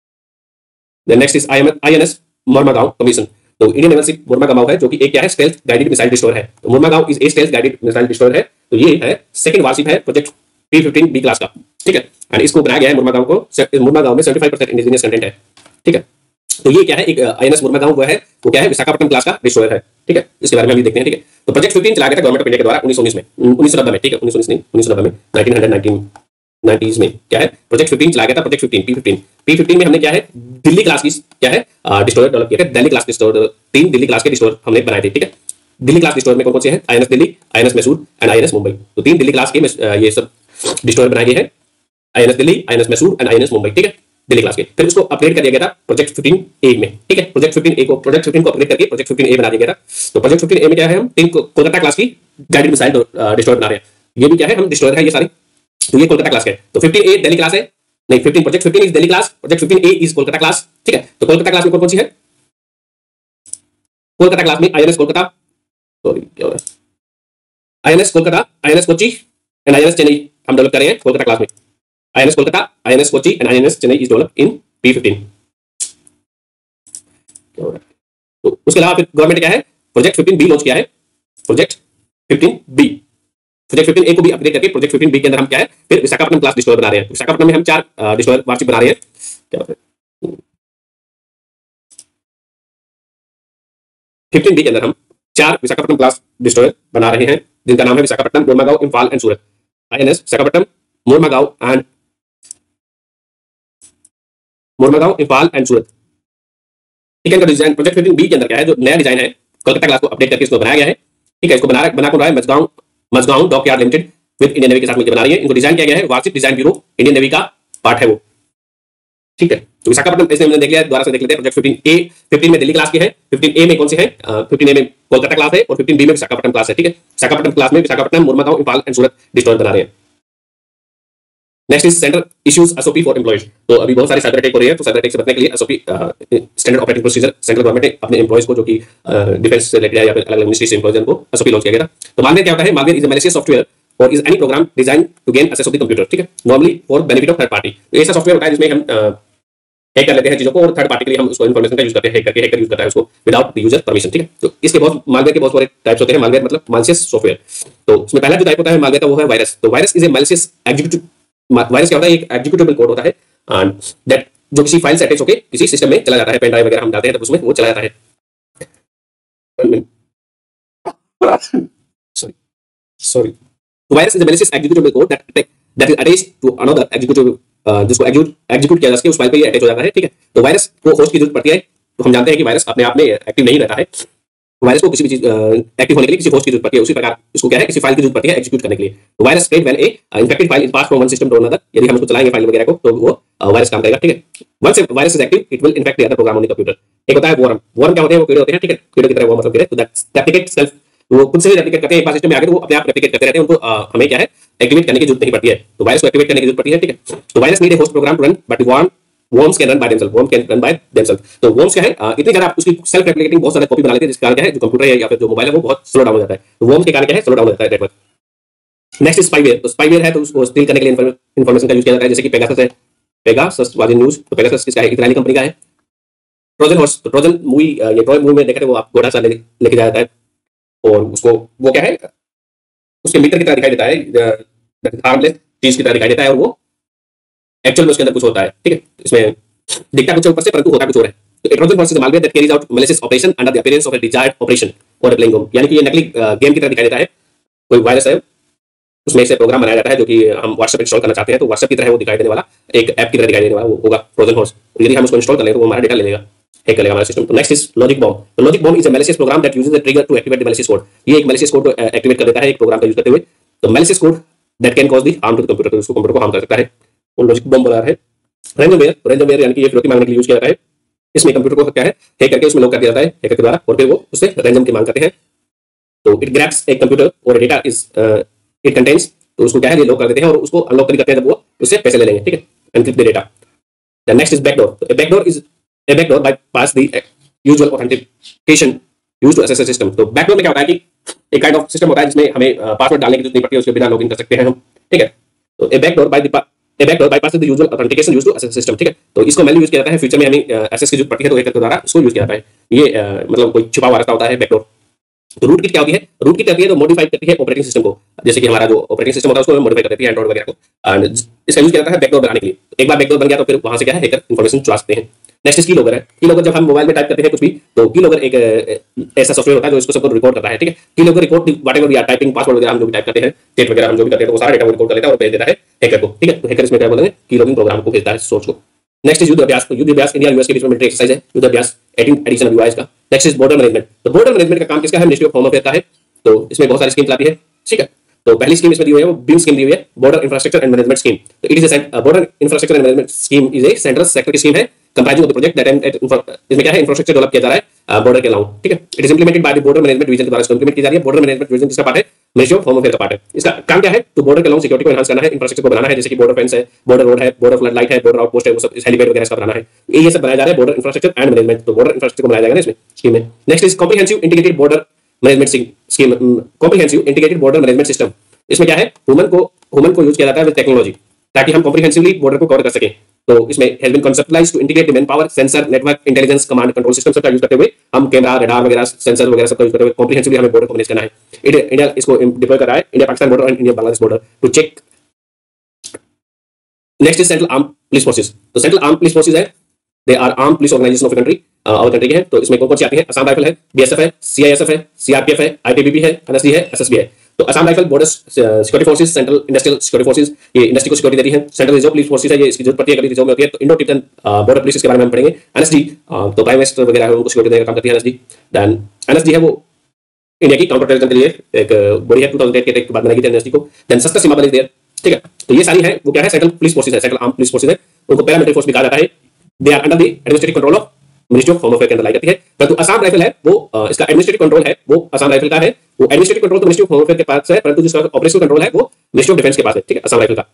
Then next is INS Mormugao commission. तो इंडियन नेवल शिप मुर्मागांव है जो कि एक क्या है स्टेल्थ गाइडेड मिसाइल डिस्ट्रॉयर है। तो Mormugao is a stealth guided missile destroyer है। तो ये है सेकंड वारशिप है project P fifteen B class का, ठीक है। एंड इसको बनाया गया है मुर्मागांव को, मुर्मागांव में seventy five percent indigenous content है, ठीक है। तो ये क्या है एक आईएनएस मुर्मागांव वो है वो क्या है विशाखापट्टनम क्लास का डिस्ट्रॉयर है, ठीक है। इसके बारे में अभी देखते हैं, ठीक है। तो प्रोजेक्ट फिफ्टीन चलाया गया था गवर्नमेंट ऑफ इंडिया के द्वारा उन्नीस सौ उन्नीस में उन्नीस सौ नब्बे में, ठीक है। उन्नीस सौ उन्नीस नहीं उन्नीस सौ नब्बे में नाइनटीन नाइनटीज़ में क्या है प्रोजेक्ट फिफ्टीन चलाया गया था, project fifteen P fifteen P fifteen में हमने क्या है दिल्ली क्लास की क्या है डिस्ट्रॉयर डेवलप किया था। दिल्ली क्लास डिस्ट्रॉयर तीन दिल्ली क्लास के डिस्ट्रॉयर हमने बनाए थे, ठीक है। दिल्ली क्लास डिस्ट्रॉयर में कौन कौन से हैं INS Delhi, INS Mysore and INS Mumbai. तो तीन दिल्ली क्लास के ये सब डिस्ट्रॉयर बनाए गए हैं, INS Delhi, INS Mysore and INS Mumbai, ठीक है दिल्ली क्लास के। फिर उसको अपग्रेड कर दिया गया था प्रोजेक्ट फिफ्टीन ए में, ठीक है। प्रोजेक्ट फिफ्टीन ए को प्रोजेक्ट फिफ्टीन को अपग्रेड करके प्रोजेक्ट फिफ्टीन ए बना दिया गया था। तो प्रोजेक्ट फिफ्टीन ए में क्या है हम तीन कोलकाता क्लास की गाइडेड मिसाइल डिस्ट्रॉयर बना रहे हैं। ये भी क्या है हम डिस्ट्रॉयर है ये सारी, तो ये कोलकाता क्लास का है। तो फिफ्टीन ए दिल्ली क्लास है, नहीं fifteen project fifteen is Delhi class, project fifteen A is Kolkata class, ठीक है। तो कोलकाता क्लास में कौन कौन सी है, कोलकाता क्लास में आईएनएस कोलकाता सॉरी क्या हो रहा है INS Kolkata, INS Kochi and INS Chennai हम डेवलप कर रहे हैं कोलकाता क्लास में। INS Kolkata, INS Kochi and INS Chennai is develop in P fifteen. तो उसके अलावा फिर गवर्नमेंट क्या है प्रोजेक्ट फिफ्टीन बी लॉन्च किया है, project fifteen B project fifteen A को भी अपग्रेड करके प्रोजेक्ट फिफ्टीन बी के अंदर हम क्या है फिर विशाखापट्टनम क्लास डिस्ट्रॉयर बना रहे हैं। विशाखापट्टनम में हम चार डिस्ट्रॉयर वार्षिक बना रहे हैं। क्या बात है, फिफ्टीन बी के अंदर हम चार विशाखापट्टनम क्लास डिस्ट्रॉयर बना रहे हैं जिनका नाम है Visakhapatnam, Mormugao, Imphal and Surat. INS Visakhapatnam, Mormugao and Mormugao, Imphal and Surat. ठीक है, इनका डिजाइन प्रोजेक्ट फिफ्टीन बी के अंदर क्या है, जो नया डिजाइन है कोलकाता क्लास को अपडेट करके इसको बनाया गया है। ठीक है, इसको बना बना कौन रहा है, Mazagon Mazagon dockyard limited with Indian navy के साथ मिलकर बना रही है। इनको डिजाइन किया गया है warship design bureau, Indian navy का पार्ट है वो। ठीक है, तो विशाखापट्टनम इसने हमने देख लिया, दोबारा से देख लेते हैं। प्रोजेक्ट फिफ्टीन ए, फिफ्टीन में दिल्ली क्लास के हैं, फिफ्टीन ए में कौन से हैं, फिफ्टीन ए में कोलकाता क्लास है और फिफ्टीन बी में विशाखापट्टनम क्लास है। ठीक है, विशाखापट्टनम क्लास में विशाखापट्टनम, मुरमागांव, इंफाल एंड सूरत डिस्ट्रॉयर बना रहे हैं। Next is centre issues SOP for employees. तो अभी बहुत सारी साइबर अटैक हो रही है, तो साइबर अटैक से बचने के लिए SOP standard operating procedure central government ने अपने एम्प्लॉइज को जो कि डिफेंस से रिलेटेड है या फिर अलग अलग मिनिस्ट्री से एम्प्लॉइज को एसओपी लॉन्च किया गया। तो मालवेयर क्या होता है, malware is a malicious software और is any program design to gain access of the computer. ठीक है, normally for benefit of third party. तो ऐसा सॉफ्टवेयर होता है जिसमें हम हैक कर लेते हैं चीजों को और थर्ड पार्टी के लिए हम उसको इन्फॉर्मेशन का यूज करते हैं, हैक करके हैकर यूज करता है उसको विदाउट द यूजर परमिशन। ठीक है, तो इसके बहुत मालवेयर के बहुत सारे टाइप्स होते हैं। मालवेयर मतलब मालिशियस सॉफ्टवेयर। तो उसमें पहला जो टाइप होता है मालवेयर का वो है वायरस। तो virus is a malicious executive. Virus क्या होता है, एक एग्जीक्यूटेबल कोड होता है एंड दैट जो किसी फाइल से अटैच होकर किसी सिस्टम में चला जाता है, पेन ड्राइव वगैरह हम डालते हैं तब उसमें वो चला जाता है। Sorry sorry virus is a malicious executable code that that is attached to another executive, जिसको एग्जीक्यूट एग्जीक्यूट किया जा सके उस फाइल पे ये अटैच हो जाता है। ठीक है, तो वायरस को होस्ट की जरूरत पड़ती है। तो हम जानते हैं कि वायरस अपने आप में एक्टिव नहीं रहता है, वायरस को किसी भी चीज एक्टिव होने के लिए किसी होस्ट की जरूरत पड़ती है। उसी प्रकार इसको क्या है, किसी फाइल की जरूरत पड़ती है एग्जीक्यूट करने के लिए। तो virus spread when a infected file is pass from one system to another. यदि हम उसको चलाएंगे फाइल वगैरह को तो वो वायरस काम करेगा। ठीक है, once virus is active it will infect the other program on the computer. एक होता है वॉर्म। वॉर्म क्या होते हैं, वो कीड़े होते हैं। ठीक है, कीड़े की तरह वो मतलब कीड़े, तो दैट रेप्लिकेट सेल्फ, वो खुद से रेप्लिकेट करते हैं। एक बार सिस्टम में आ गए तो वो अपने आप रेप्लिकेट करते रहते हैं, उनको हमें क्या है एक्टिवेट करने की जरूरत नहीं पड़ती है। तो वायरस को एक्टिवेट करने की जरूरत पड़ती है। ठीक है, तो virus need a host program to run but worm worms can run by themselves worm can run by themselves। तो worms क्या है, इतनी ज्यादा आप उसकी सेल्फ रेप्लिकेटिंग बहुत सारे कॉपी बना लेते हैं जिसके कारण क्या है जो कंप्यूटर है या फिर जो मोबाइल है वो बहुत स्लो डाउन हो जाता है। तो worms के कारण क्या है, स्लो डाउन हो जाता है नेटवर्क। Next is spyware. तो स्पाईवेयर है तो उसको स्टील करने के लिए इंफॉर्मेशन का यूज किया जाता है, जैसे कि पेगासस है। Pegasus was in news. तो पेगासस किसका है, इजरायली कंपनी का है। ट्रोजन हॉर्स, तो ट्रोजन मूवी, ये ट्रोजन मूवी में देखा था वो आप घोड़ा सा लेके जाता है और उसको वो क्या है उसके मीटर की तरह दिखाई देता है, हार्मलेस चीज की तरह दिखाई देता है और वो एक्चुअल में उसके अंदर कुछ होता है। ठीक है, इसमें दिखता कुछ ऊपर से परंतु होता कुछ और है। तो a Trojan horse is a malware that carries out malicious operation under the appearance of a desired operation or a playing game। यानी कि ये नकली गेम की तरह दिखाई देता है। कोई वायरस है उसमें से प्रोग्राम बनाया जाता है जो कि हम व्हाट्सएप इंस्टॉल करना चाहते हैं तो व्हाट्सएप की तरह वो दिखाई देने वाला एक ऐप की तरह दिखाई देने वाला वो होगा ट्रोजन हॉर्स। तो यदि हम उसको इंस्टॉल कर लें तो वो हमारा डेटा ले लेगा, हैक कर लेगा हमारा सिस्टम। तो नेक्स्ट इज लॉजिक बॉम्ब। तो logic bomb is a malicious program that uses a trigger to activate the malicious code. ये एक मैलिशियस कोड एक्टिवेट कर देता है एक प्रोग्राम का यूज करते हुए। तो malicious code that can cause the harm to the computer, तो उसको कंप्यूटर को हार्म कर सकता है। वो लॉजिक बॉम्ब बना है। रैंसमवेयर, रैंसमवेयर यानी कि ये फिरौती मांगने के लिए यूज किया जाता है। इसमें कंप्यूटर को क्या है हैक करके उसमें लॉक कर दिया जाता है हैकर के द्वारा और फिर वो उससे रैंडम की मांग करते हैं। तो इट ग्रैब्स ए कंप्यूटर और डेटा इज इट कंटेन्स, तो उसको क्या है ये लॉक कर देते हैं और उसको अनलॉक करते हैं जब वो उससे पैसे ले लेंगे। ठीक है, encrypt the data. The next is backdoor. तो a backdoor is a backdoor bypass the usual authentication used to access the system. तो बैकडोर में क्या होता है कि एक काइंड ऑफ सिस्टम होता है जिसमें हमें पासवर्ड डालने की जरूरत नहीं पड़ती है, उसके बिना लॉगिन कर सकते हैं हम। ठीक है, तो a backdoor by the a backdoor bypass the usual authentication used to access the system. ठीक है, तो इसको मैन्युअली यूज किया जाता है, फ्यूचर में हमें एक्सेस की जरूरत पड़ती है तो हैकर के द्वारा इसको यूज किया जाता है। ये uh, मतलब कोई छुपा हुआ रास्ता होता है बैकडोर। तो रूट किट क्या होती है, रूट किट करती है तो मॉडिफाई करती है ऑपरेटिंग सिस्टम को, जैसे कि हमारा जो ऑपरेटिंग सिस्टम होता है उसको मॉडिफाई कर देती है एंड्रॉइड वगैरह को, एंड इसका यूज किया जाता है बैकडोर बनाने के लिए। एक बार बैकडोर बन गया तो फिर वहां से क्या है हैकर इंफॉर्मेशन चुरा सकते हैं। नेक्स्ट इज कीलॉगर है। कीलॉगर जब हम मोबाइल में टाइप करते हैं कुछ भी तो कीलॉगर एक ऐसा सॉफ्टवेयर होता है जो इसको सबको रिकॉर्ड करता है। ठीक है, keylogger record whatever we are typing, password वगैरह हम जो भी टाइप करते हैं, चैट वगैरह हम जो भी करते हैं तो वो सारा डेटा वो रिकॉर्ड कर लेता है और भेज देता है हैकर को। ठीक है, तो हैकर इसमें क्या बोलेंगे कीलॉगिंग प्रोग्राम को भेजता है सोर्स को। नेक्स्ट इज युद्ध अभ्यास। युद्ध अभ्यास इंडिया यूएस के बीच में मिलिट्री एक्सरसाइज है युद्ध अभ्यास, एटीन एडिशन अभी हुआ है इसका। Next is border management. तो बॉर्डर मैनेजमेंट का काम किसका है, मिनिस्ट्री ऑफ होम अफेयर का है। तो इसमें बहुत सारी स्कीम आती है। ठीक है, तो पहली स्कीम इसमें दी हुई है वो बीम स्कीम दी हुई है, border infrastructure and management scheme. तो it is a border infrastructure and management scheme is a central sector की स्कीम है comprising of the project that and इसमें क्या है इंफ्रास्ट्रक्चर डेवलप किया जा रहा है बॉर्डर के अलाउंग। ठीक है, it is implemented by the border management division के द्वारा इंप्लीमेंट की जा रही है। बॉर्डर मैनेजमेंट डिवीजन किसका पार्ट है, मिनिस्ट्री ऑफ होम अफेयर का पार्ट है। इसका काम क्या है, तो बॉर्डर के अलाउंग सिक्योरिटी को एनहांस करना है, इंफ्रास्ट्रक्चर को बनाना है, जैसे कि बॉर्डर फेंस है, बॉर्डर रोड है, बॉर्डर फ्लड लाइट है, बॉर्डर आउटपोस्ट है, वो सब हेलीपैड वगैरह इसका बनाना है। ये सब बनाया जा रहा है बॉर्डर इंफ्रास्ट्रक्चर एंड मैनेजमेंट। तो बॉर्डर इंफ्रास्ट्रक्चर को बनाया जाएगा ना इसमें स्कीम में। Next is comprehensive integrated border management scheme, comprehensive integrated border management system. इसमें क्या है ह्यूमन को ह्यूमन को यूज किया जाता है विद टेक्नोलॉजी ताकि हम कॉम्प्रिहेंसिवली बॉर्डर को कवर कर सकें। तो इसमें has been conceptualised to integrate the man power, sensor, network, intelligence, command control system सबका यूज करते हुए हम कैमरा, रडार वगैरह, सेंसर वगैरह सबका यूज करते हुए कॉम्प्रिहेंसिवली हमें बॉर्डर को मैनेज करना है। इंडिया इसको डिप्लॉय कर रहा है, इंडिया पाकिस्तान बॉर्डर और India Bangladesh border to check. Next is central arm police forces. तो सेंट्रल आर्म पुलिस फोर्सेज है, they are arm police organisation of country, और कंट्री के है। तो इसमें कौन कौन सी आती है? असम राइफल है, बीएसएफ है, सीआईएसएफ है, सीआरपीएफ है, आईटीबीपी है, एनएसजी है, एसएसबी है। तो Assam rifle border security forces, central industrial security forces, ये इंडस्ट्री को सिक्योरिटी देती है। सेंट्रल रिजर्व पुलिस फोर्सेज है, ये इसकी जरूरत पड़ती है, कभी रिजर्व में होती है। तो इंडो टिबेटन बॉर्डर पुलिस के बारे में हम पढ़ेंगे। एनएसजी तो प्राइम मिनिस्टर वगैरह है उनको सिक्योरिटी देने का काम करती है एनएसजी। देन एनएसजी है वो इंडिया की काउंटर टेररिज्म के लिए एक बॉडी है, टू थाउजेंड एट के बाद बनाई गई थी एनएसजी को। देन सशस्त्र सीमा बल इज देयर, ठीक है। तो ये सारी है वो क्या है? सेंट्रल पुलिस फोर्सेज है, सेंट्रल आर्म पुलिस फोर्सेज है। उनको पैरामिलिट्री फोर्स भी कहा जाता है। They are under the administrative control of ministry of home affair के अंदर लाई जाती है। परंतु असम राइफल है वो uh, इसका एडमिनिस्ट्रेटिव कंट्रोल है वो असम राइफल का है। वो एडमिनिस्ट्रेटिव कंट्रोल तो मिनिस्ट्री ऑफ होम अफेयर के पास है, परंतु जिसका ऑपरेशनल कंट्रोल है वो मिनिस्ट्री ऑफ डिफेंस के पास है, ठीक है, असम राइफल का।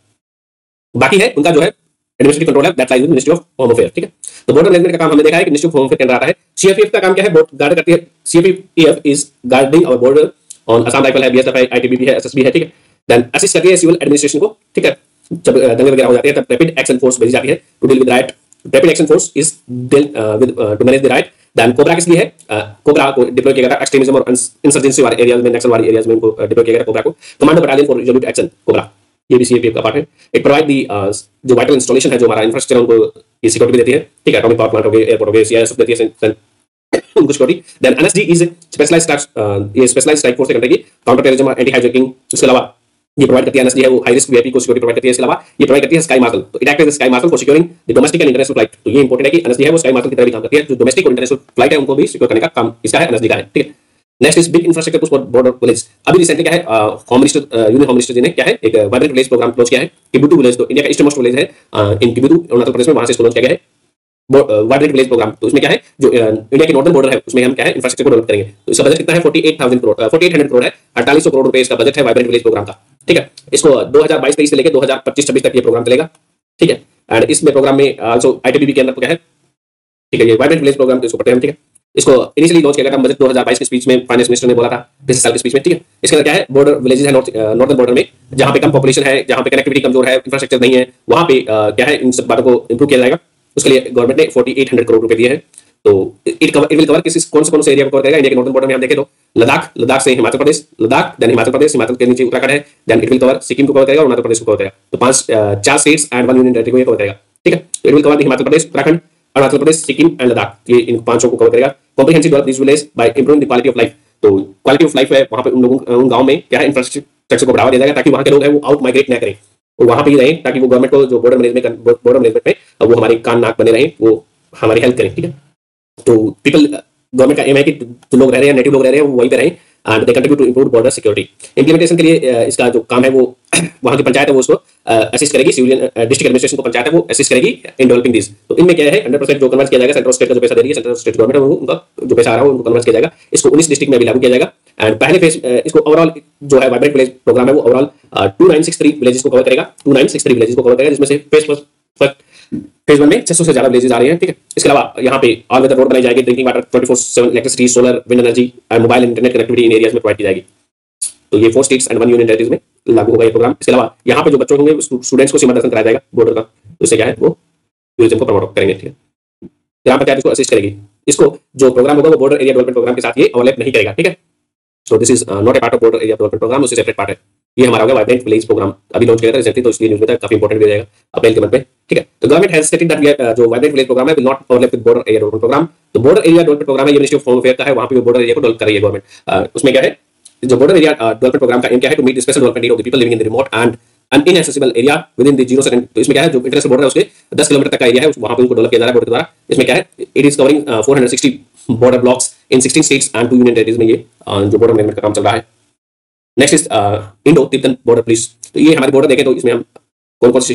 बाकी है उनका जो है एडमिनिस्ट्रेटिव कंट्रोल है, that lies with ministry of home affair, ठीक है। तो बॉर्डर मैनेजमेंट का काम हमने देखा है कि मिनिस्ट्री ऑफ होम अफेयर के अंदर आता है। सीआरपीएफ का काम क्या है? गार्ड करती है। CRPF is guarding our border on Assam rifle है, बीएसएफ है, आईटीबीपी है, एसएसबी है, ठीक है। देन असिस्ट करती है सिविल एडमिनिस्ट्रेशन को, ठीक है। जब दंगे वगैरह हो जाते हैं तब रैपिड एक्शन फोर्स भेजी जाती है to deal with riot. Rapid action force is deal with to manage the riot. Then cobra किसलिए है? कोबरा को डिप्लॉय किया गया था एक्सट्रीमिज्म और इंसर्जेंसी वाले एरियाज में, नक्सल वाले एरियाज में इनको डिप्लॉय किया गया था कोबरा को। Commando battalion for resolute action cobra, ये भी सीआरपीएफ का पार्ट है। इट प्रोवाइड दी जो वाइटल इंस्टॉलेशन है, जो हमारा इंफ्रास्ट्रक्चर उनको ये सिक्योरिटी देती है, ठीक है। एटॉमिक पावर प्लांट हो गए, एयरपोर्ट हो गए, सीआईएसएफ देती है उनको security. Then NSG is specialised strike, ये स्पेशलाइज्ड स्ट्राइक फोर्स है काउंटर टेररिज्म और एंटी हाईजैकिंग। इसके अलावा ये प्रोवाइड करती है एनएसजी है वो हाई रिस्क वीआईपी को सिक्योरिटी प्रोवाइड करती है। इसके अलावा ये प्रोवाइड करती है स्काई मार्शल। तो it act as sky marshal for securing the domestic and international flight. तो ये इंपॉर्टेंट है कि एनएसजी है वो स्काई मार्शल की तरह भी काम करती है, जो डोमेस्टिक और इंटरनेशनल फ्लाइट है उनको भी सिक्योर करने का काम इसका है, एनएसजी का है, ठीक है। Next is big infrastructure push for border village. अभी रिसेंटली क्या है, home minister union home minister ji ने क्या है एक वाइब्रेंट विलेज प्रोग्राम लॉन्च किया है। किबुटू विलेज तो इंडिया का ईस्ट मोस्ट विलेज है इन किबुटू अरुणाचल प्रदेश में, वहां से इसको लॉन्च किया गया है वाइब्रेंट विलेज प्रोग्राम। तो इसमें क्या है जो इंडिया की नॉर्दर्न बॉर्डर है उसमें हम क्या है इंफ्रास्ट्रक्चर को डेवलप करेंगे। तो इसका बजट कितना है? अड़तालीस हज़ार करोड़, अड़तालीस सौ करोड़ है, अड़तालीस सौ करोड़ रुपए इसका बजट है वाइब्रेंट विलेज प्रोग्राम का, ठीक है। इसको दो हज़ार बाईस तेईस से लेकर दो हज़ार पच्चीस छब्बीस तक ये प्रोग्राम चलेगा, ठीक है। एंड इसमें प्रोग्राम में आल्सो आईटीबीपी के अंदर क्या है, ठीक है, ये वाइब्रेंट विलेज प्रोग्राम तो इसको पढ़ते हैं, ठीक है। इसको इनिशियली लॉन्च किया गया था बजट दो हज़ार बाईस के स्पीच में, फाइनेंस मिनिस्टर ने बोला था पिछले साल के स्पीच में, ठीक है। इसके अंदर क्या है, बॉर्डर विलेजेस है, नॉर्दर्न बॉर्डर में जहां पे कम पॉपुलेशन है, जहां पे कनेक्टिविटी कमजोर है, इंफ्रास्ट्रक्चर नहीं है, वहां पे क्या है इन सब बातों को इंप्रूव किया जाएगा। उसके लिए गवर्नमेंट ने अड़तालीस सौ करोड़ रुपए दिए हैं। तो it cover it will cover किस कौन से कौन से एरिया को कवर करेगा? इंडिया के नॉर्दर्न बॉर्डर में हम देखें तो लद्दाख, लद्दाख से हिमाचल प्रदेश, लद्दाख देन हिमाचल प्रदेश, हिमाचल के नीचे उत्तराखंड है, then it will cover Sikkim को कवर करेगा और अरुणाचल प्रदेश को कवर करेगा। तो पांच चार states and one union territory को कवर करेगा, ठीक है। तो it will cover Himachal Pradesh, Uttarakhand, Arunachal Pradesh, Sikkim and Ladakh, ये इन पांचों को कवर करेगा। Comprehensive develop this village by improving the quality of life. तो क्वालिटी ऑफ लाइफ है वहां पे उन लोगों उन गांव में क्या है इंफ्रास्ट्रक्चर को बढ़ावा दिया जाएगा ताकि वहां के लोग हैं वो आउट माइग्रेट ना करें और वहां पे ही रहें, ताकि वो गवर्नमेंट को जो बॉर्डर मैनेजमेंट बॉर्डर मैनेजमेंट में वो हमारे कान नाक बने रहें, वो हमारी हेल्प करें, ठीक है। तो पीपल गवर्नमेंट का एम है कि जो लोग रह रहे हैं, नेटिव लोग रह रहे हैं, वो वहीं पे रहें and they contribute to improve border security. Implementation के लिए इसका जो काम है वो वहां की पंचायत है वो उसको असिस्ट करेगी, सिविलियन डिस्ट्रिक्ट एडमिनिस्ट्रेशन को पंचायत है वो असिस्ट करेगी इन डेवलपिंग दिस। तो इनमें क्या है हंड्रेड परसेंट जो कन्वर्ट किया जाएगा, सेंट्रल स्टेट का जो पैसा दे रही है, सेंट्रल स्टेट गवर्नमेंट है उनका जो पैसा आ रहा है उनको कन्वर्ट किया जाएगा। इसको उन्नीस डिस्ट्रिक्ट में भी लागू किया जाएगा एंड पहले फेज इसको ओवरऑल जो है वाइब्रेंट विलेज प्रोग्राम है वो overall two nine six three villages को कवर करेगा, two nine six three villages को कवर करेगा, जिसमें से फेज फर्स्ट फेज वन में छह सौ से ज्यादा विलेजेस आ रहे हैं, ठीक है। इसके अलावा यहाँ पे ऑल वेदर रोड बनाई जाएगी, drinking water twenty four seven electricity, solar, wind energy and mobile internet connectivity in areas में प्रोवाइड की जाएगी। तो ये four states and one union territories में लागू होगा ये प्रोग्राम। इसके अलावा यहाँ पे जो बच्चों होंगे स्टूडेंट्स को सीमा दर्शन कराया जाएगा बॉर्डर का, तो इससे क्या है वो टूरिज्म को प्रमोट करेंगे, ठीक है। ग्राम पंचायत इसको असिस्ट करेगी। इसको जो प्रोग्राम होगा वो बॉर्डर एरिया डेवलपमेंट प्रोग्राम के साथ ये ओवरलैप नहीं करेगा, ठीक है। So this is not a part of border area development programme, उससे सेपरेट पार्ट है। ये हमारा होगा वाइब्रेंट विलेज प्रोग्राम, अभी लॉन्च किया था रिसेंटली, तो इसलिए न्यूज़ में था, काफी इंपॉर्टेंट भी हो जाएगा अप्रैल के मंथ में, ठीक है। तो गवर्नमेंट हैज स्टेटेड दैट जो वाइब्रेंट विलेज प्रोग्राम है will not overlap with border area development programme. तो बॉर्डर एरिया डेवलपमेंट प्रोग्राम है, ये मिनिस्ट्री ऑफ होम अफेयर का है, वहां पे बॉर्डर एरिया को डेवलप कर रही है गवर्नमेंट। उसमें क्या है जो बॉर्डर एरिया डेवलपमेंट प्रोग्राम का एम क्या है to meet the special development need of the people living in the remote and an inaccessible area within the zero second। तो इसमें क्या है जो इंटरनेशनल बॉर्डर है उसके दस किलोमीटर तक का एरिया है, वहां पे उनको डेवलप किया जा रहा है बॉर्डर के द्वारा। इसमें क्या है it is covering four hundred sixty border blocks in sixteen states and two union territories में ये जो बॉर्डर मैनेजमेंट का काम चल रहा है। Next is Indo Tibetan border police. तो ये हमारी बॉर्डर देखें तो इसमें हम कौन कौन सी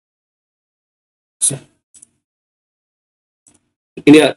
इंडिया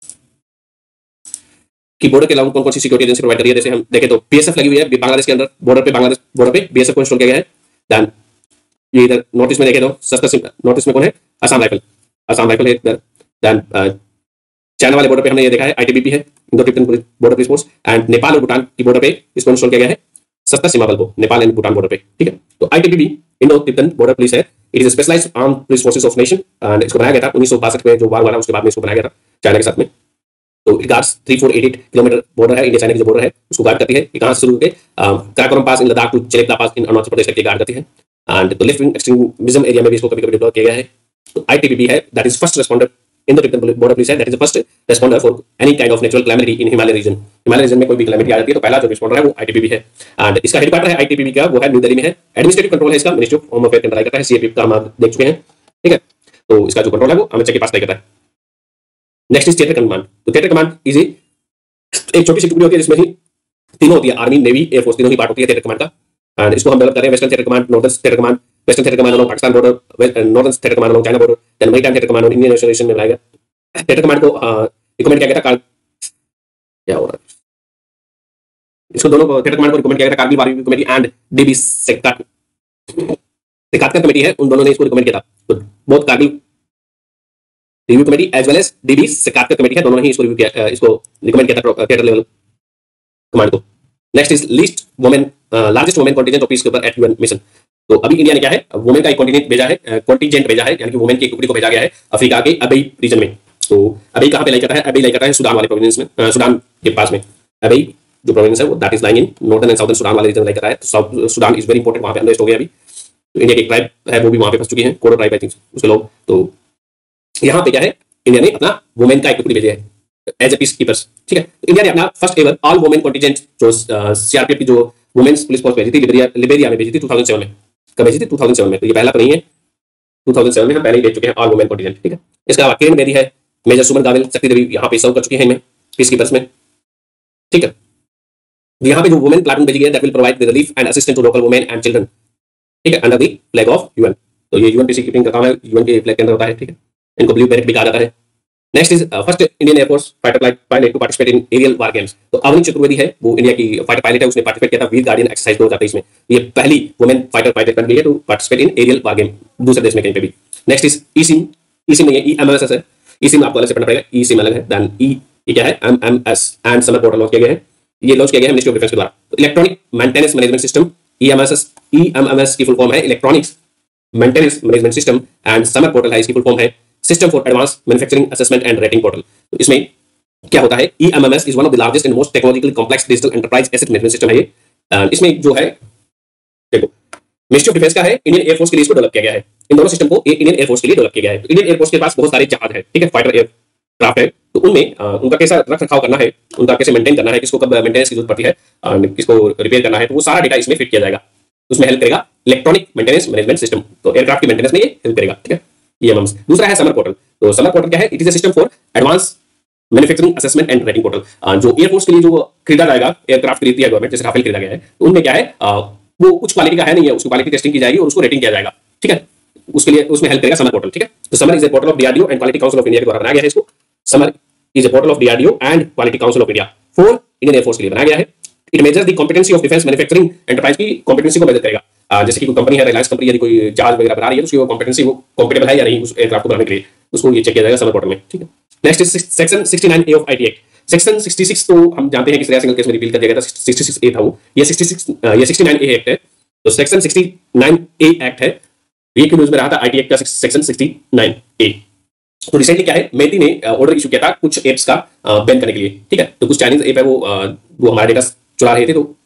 की बॉर्डर के अलावा कौन कौन सी सिक्योरिटी एजेंसी प्रोवाइड कर रही है, जैसे हम देखें तो बीएसएफ लगी हुई है बांग्लादेश के अंदर बॉर्डर पे, बांग्लादेश बॉर्डर पे बीएसएफ को इंस्टॉल किया गया है। देन ये इधर नॉर्थ ईस्ट में देखें तो सस्ता नॉर्थ ईस्ट में कौन है, असम राइफल, असम राइफल है इधर। देन चाइना वाले बॉर्डर पे हमने ये देखा है आईटीबीपी है, Indo Tibetan border police force and Nepal और भूटान की बॉर्डर पे इसको इंस्टॉल किया गया है सस्ता सीमा बल हो नेपाल एंड भूटान बॉर्डर पे, ठीक है। तो ITBP Indo Tibet border police है, it is specialised armed police forces of nation, and इसको बनाया गया था उन्नीस सौ बासठ में जो वार हुआ था उसके बाद में इसको बनाया गया था चाइना के साथ में। तो it guards three four eight eight kilometre border है, इंडिया चाइना की जो बॉर्डर है उसको गार्ड करती है। ये कहां से शुरू होकर Karakoram pass in Ladakh to Chelepla pass in Arunachal Pradesh तक गार्ड करती है। एंड तो लेफ्ट विंग एक्सट्रीमिज्म एरिया में भी इसको कभी कभी डेवलप किया गया है। तो आईटीबीपी है that is first responder in the Tibet border police है, that is the first responder for any kind of natural calamity in Himalaya region. Himalaya region में कोई भी कैलेमिटी आ जाती है तो पहला जो रिस्पॉन्डर है वो आईटीबीपी है। एंड इसका हेडक्वार्टर है आईटीबीपी का वो है न्यू दिल्ली में है। एडमिनिस्ट्रेटिव कंट्रोल है इसका मिनिस्ट्री ऑफ होम अफेयर के अंदर करता है, सीएपी का हम देख चुके हैं, ठीक है। तो इसका जो कंट्रोल है वो अमित शाह के पास करता है। Next is theatre command. तो थिएटर कमांड इज एक छोटी सी टुकड़ी होती है जिसमें ही तीनों होती है, आर्मी नेवी एयरफोर्स तीनों ही पार्ट होती है थिएटर कमांड का। एंड इसको हम डेवलप कर रहे हैं western theatre command, northern theatre command, western theatre command along Pakistan border, northern theatre command along China border, then maritime theatre command Indian ocean में बनाया गया। थिएटर कमांड को रिकमेंड किया गया था, क्या हो रहा है इसको दोनों को थिएटर कमांड को रिकमेंड किया गया था Kargil war review committee and DB Shekat Shekatkar committee है, उन दोनों ने इसको रिकमेंड किया था। तो बहुत Kargil review committee as well as DB Shekatkar committee है, दोनों ने ही इसको रिव्यू किया, इसको रिकमेंड किया था थिएटर लेवल कमांड को। Next is least women largest women contingent of peacekeeper at UN mission. तो अभी इंडिया ने क्या है वुमेन का एक कॉन्टिजेंट भेजा है, कॉन्टिजेंट भेजा है यानी कि वुमेन की एक टुकड़ी को भेजा गया है अफ्रीका के अबई रीजन में। तो अबई कहां पे लाई करता है, अबई लाई करता है सूडान वाले प्रोविंस में, सूडान के पास में अबई जो प्रोविंस है वो that is lying in northern and southern Sudan वाले रीजन लाई करता है। तो south Sudan is very important, वहां पे अनरेस्ट हो गया अभी। तो इंडिया की एक ट्राइब है वो भी वहां पे फंस चुकी है, कोडो ट्राइब आई थिंक उसके लोग। तो यहाँ पे क्या है इंडिया ने अपना वुमेन का एक टुकड़ी भेजा है एज ए पीस कीपर्स, ठीक है। तो इंडिया ने अपना first ever all women contingent जो सीआरपीएफ की जो वुमेन्स पुलिस फोर्स भेजी थी लिबेरिया लिबेरिया में भेजी थी टू थाउजेंड सेवन में। कब भेजी थी? टू थाउजेंड सेवन में। तो ये पहला तो नहीं है, टू थाउजेंड सेवन में हम पहले ही भेज चुके हैं ऑल वुमेन कॉन्टिजेंट, ठीक है। इसके अलावा किरण बेदी है, मेजर सुमन गाविल, शक्ति देवी यहाँ पे सर्व कर चुकी है इनमें पीस कीपर्स में, ठीक है। यहाँ पे जो वुमेन प्लाटून भेजी गई है that will provide the relief and assistance to local women and children, ठीक है, under the flag of UN. तो ये यूएन पीस कीपिंग का काम है, यूएन के फ्लैग के अंदर होता है, ठीक है। इनको ब्लू बैरक भी कहा जाता है। Next is first Indian air force fighter pilot to participate in aerial war games. तो अवनी चतुर्वेदी है वो इंडिया की फाइटर पायलट है, उसने पार्टिसिपेट किया था वीर गार्डियन एक्सरसाइज दो हज़ार तेईस में। ये पहली वुमेन फाइटर पायलट बन गई है to participate in aerial war game दूसरे देश में कहीं पे भी। Next is E SIM, E SIM नहीं है, ई एम एम एस है। ई सिम आपको अलग से पढ़ना पड़ेगा, ई सिम अलग है देन ई ये क्या है M M S and samar portal launch किया गया है। ये लॉन्च किया गया है मिनिस्ट्री ऑफ डिफेंस के द्वारा। तो electronic maintenance management system E M S S, E M M S की फुल फॉर्म है electronics maintenance management system and samar portal है इसकी फुल फॉर्म है system for advance manufacturing assessment and rating portal. तो इसमें क्या होता है E M M S is one of the largest and most technologically complex digital enterprise asset management system है ये। इसमें जो है देखो मिनिस्ट्री ऑफ डिफेंस का है, इंडियन एयरफोर्स के लिए इसको डेवलप किया गया है। इन दोनों सिस्टम को इंडियन एयरफोर्स के लिए डेवलप किया गया है। तो इंडियन एयरफोर्स के पास बहुत सारे जहाज है, ठीक है, फाइटर एयरक्राफ्ट है। तो उनमें उनका कैसा रख रखाव करना है, उनका कैसे मेंटेन करना है, किसको कब मेंटेनेंस की जरूरत पड़ती है, किसको रिपेयर करना है, तो वो सारा डेटा इसमें फिट किया जाएगा। उसमें हेल्प करेगा इलेक्ट्रॉनिक मेंटेनेंस मैनेजमेंट सिस्टम। तो एयरक्राफ्ट की मेंटेनेंस में ये हेल्प करेगा, ठीक है। दूसरा है समर पोर्टल। तो समर पोर्टल क्या है? It is a system for advance manufacturing assessment and rating portal. जो एयरफोर्स के लिए जो खरीदा जाएगा, एयरक्राफ्ट खरीदती है गवर्नमेंट, जैसे राफेल खरीदा गया है, तो उनमें क्या है वो उच्च क्वालिटी का है नहीं है, उसकी क्वालिटी टेस्टिंग की जाएगी और उसको रेटिंग किया जाएगा, ठीक है। उसके लिए उसमें हेल्प करेगा समर पोर्टल, ठीक है। तो samar is a portal of DRDO and quality council of India के द्वारा बनाया गया है इसको। Samar is a portal of DRDO and quality council of India for Indian air force के लिए बनाया गया है। It measures the competency of defence manufacturing enterprise की कॉम्पिटेंसी को मेजर करेगा। जैसे कि कोई कंपनी है, रिलायंस कंपनी, यदि कोई जहाज वगैरह बना रही है तो उसकी वो कॉम्पिटेंसी वो कॉम्पिटेबल है या नहीं उस एयरक्राफ्ट को बनाने के लिए, उसको ये चेक किया जाएगा समर पोर्टल में, ठीक है। Next is section sixty nine A of IT act. Section sixty six तो हम जानते हैं कि श्रेया सिंगल केस में रिपील कर दिया गया था, सिक्सटी सिक्स ए था वो, ये सिक्सटी सिक्स ये सिक्सटी नाइन ए एक्ट है। तो section sixty nine A act है, ये क्यों न्यूज़ में रहा था आईटी एक्ट का सेक्शन सिक्सटी नाइन ए। तो रिसेंटली क्या है, मेटी ने ऑर्डर इशू किया था कुछ एप्स का बैन करने के लिए, ठीक है। तो कुछ चाइनीज ऐप है वो वो हमारा डेटा चुरा रहे थे, तो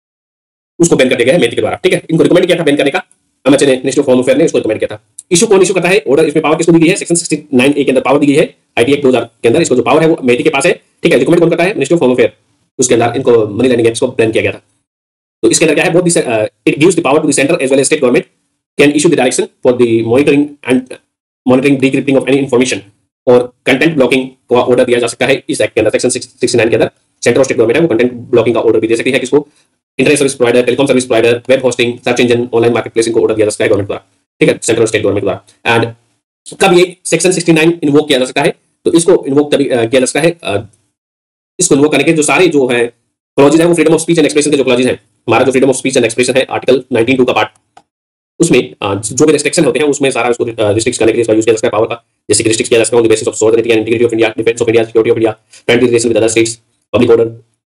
उसको बैन कर दिया गया है मेटी के द्वारा, ठीक है। इनको रिकमेंड किया था बैन करने का, अमित शाह ने, मिनिस्टर ऑफ होम अफेयर ने उसको रिकमेंड किया था। इशू कौन इशू करता है ऑर्डर, इसमें पावर किसको दी गई है? सेक्शन सिक्सटी नाइन ए के अंदर पावर दी गई है, आईटी एक्ट दो हज़ार के अंदर इसको जो पावर है वो मेटी के पास है, ठीक है। रिकमेंड कौन करता है? Minister of home affair. उसके अंदर इनको मनी लैंडिंग एप्स को बैन किया गया था। तो इसके अंदर क्या है, both it gives the power to the centre as well as state government can issue the direction for the monitoring and monitoring decrypting of any information और कंटेंट ब्लॉकिंग का ऑर्डर दिया जा सकता है इस एक्ट के अंदर। सेक्शन सिक्सटी नाइन के अंदर सेंट्रल स्टेट गवर्नमेंट है वो कंटेंट ब्लॉकिंग का ऑर्डर भी दे सकती है, किसको? Internet service provider, telecom service provider, web hosting, search engine, online market place को ऑर्डर दिया जा सकता है गवर्नमेंट द्वारा, ठीक है, सेंट्रल स्टेट गवर्नमेंट द्वारा। एंड कब ये सेक्शन सिक्सटी नाइन इन्वोक किया जा सकता है? तो इसको इन्वोक तभी किया जा सकता है, इसको इन्वोक करने के जो सारे जो है क्लॉजेज है वो freedom of speech and expression के जो क्लॉजेज है, हमारा जो freedom of speech and expression है आर्टिकल नाइनटीन टू का पार्ट, उसमें जो भी रिस्ट्रिक्शन होते हैं उसमें सारा उसको रिस्ट्रिक्ट करने के लिए इसका यूज किया जा सकता है पावर का। जैसे कि रिस्ट्रिक्ट किया जा सकता है on the basis of sovereignty and integrity of India, defence of India, security of India, friendly relation with other states, public order,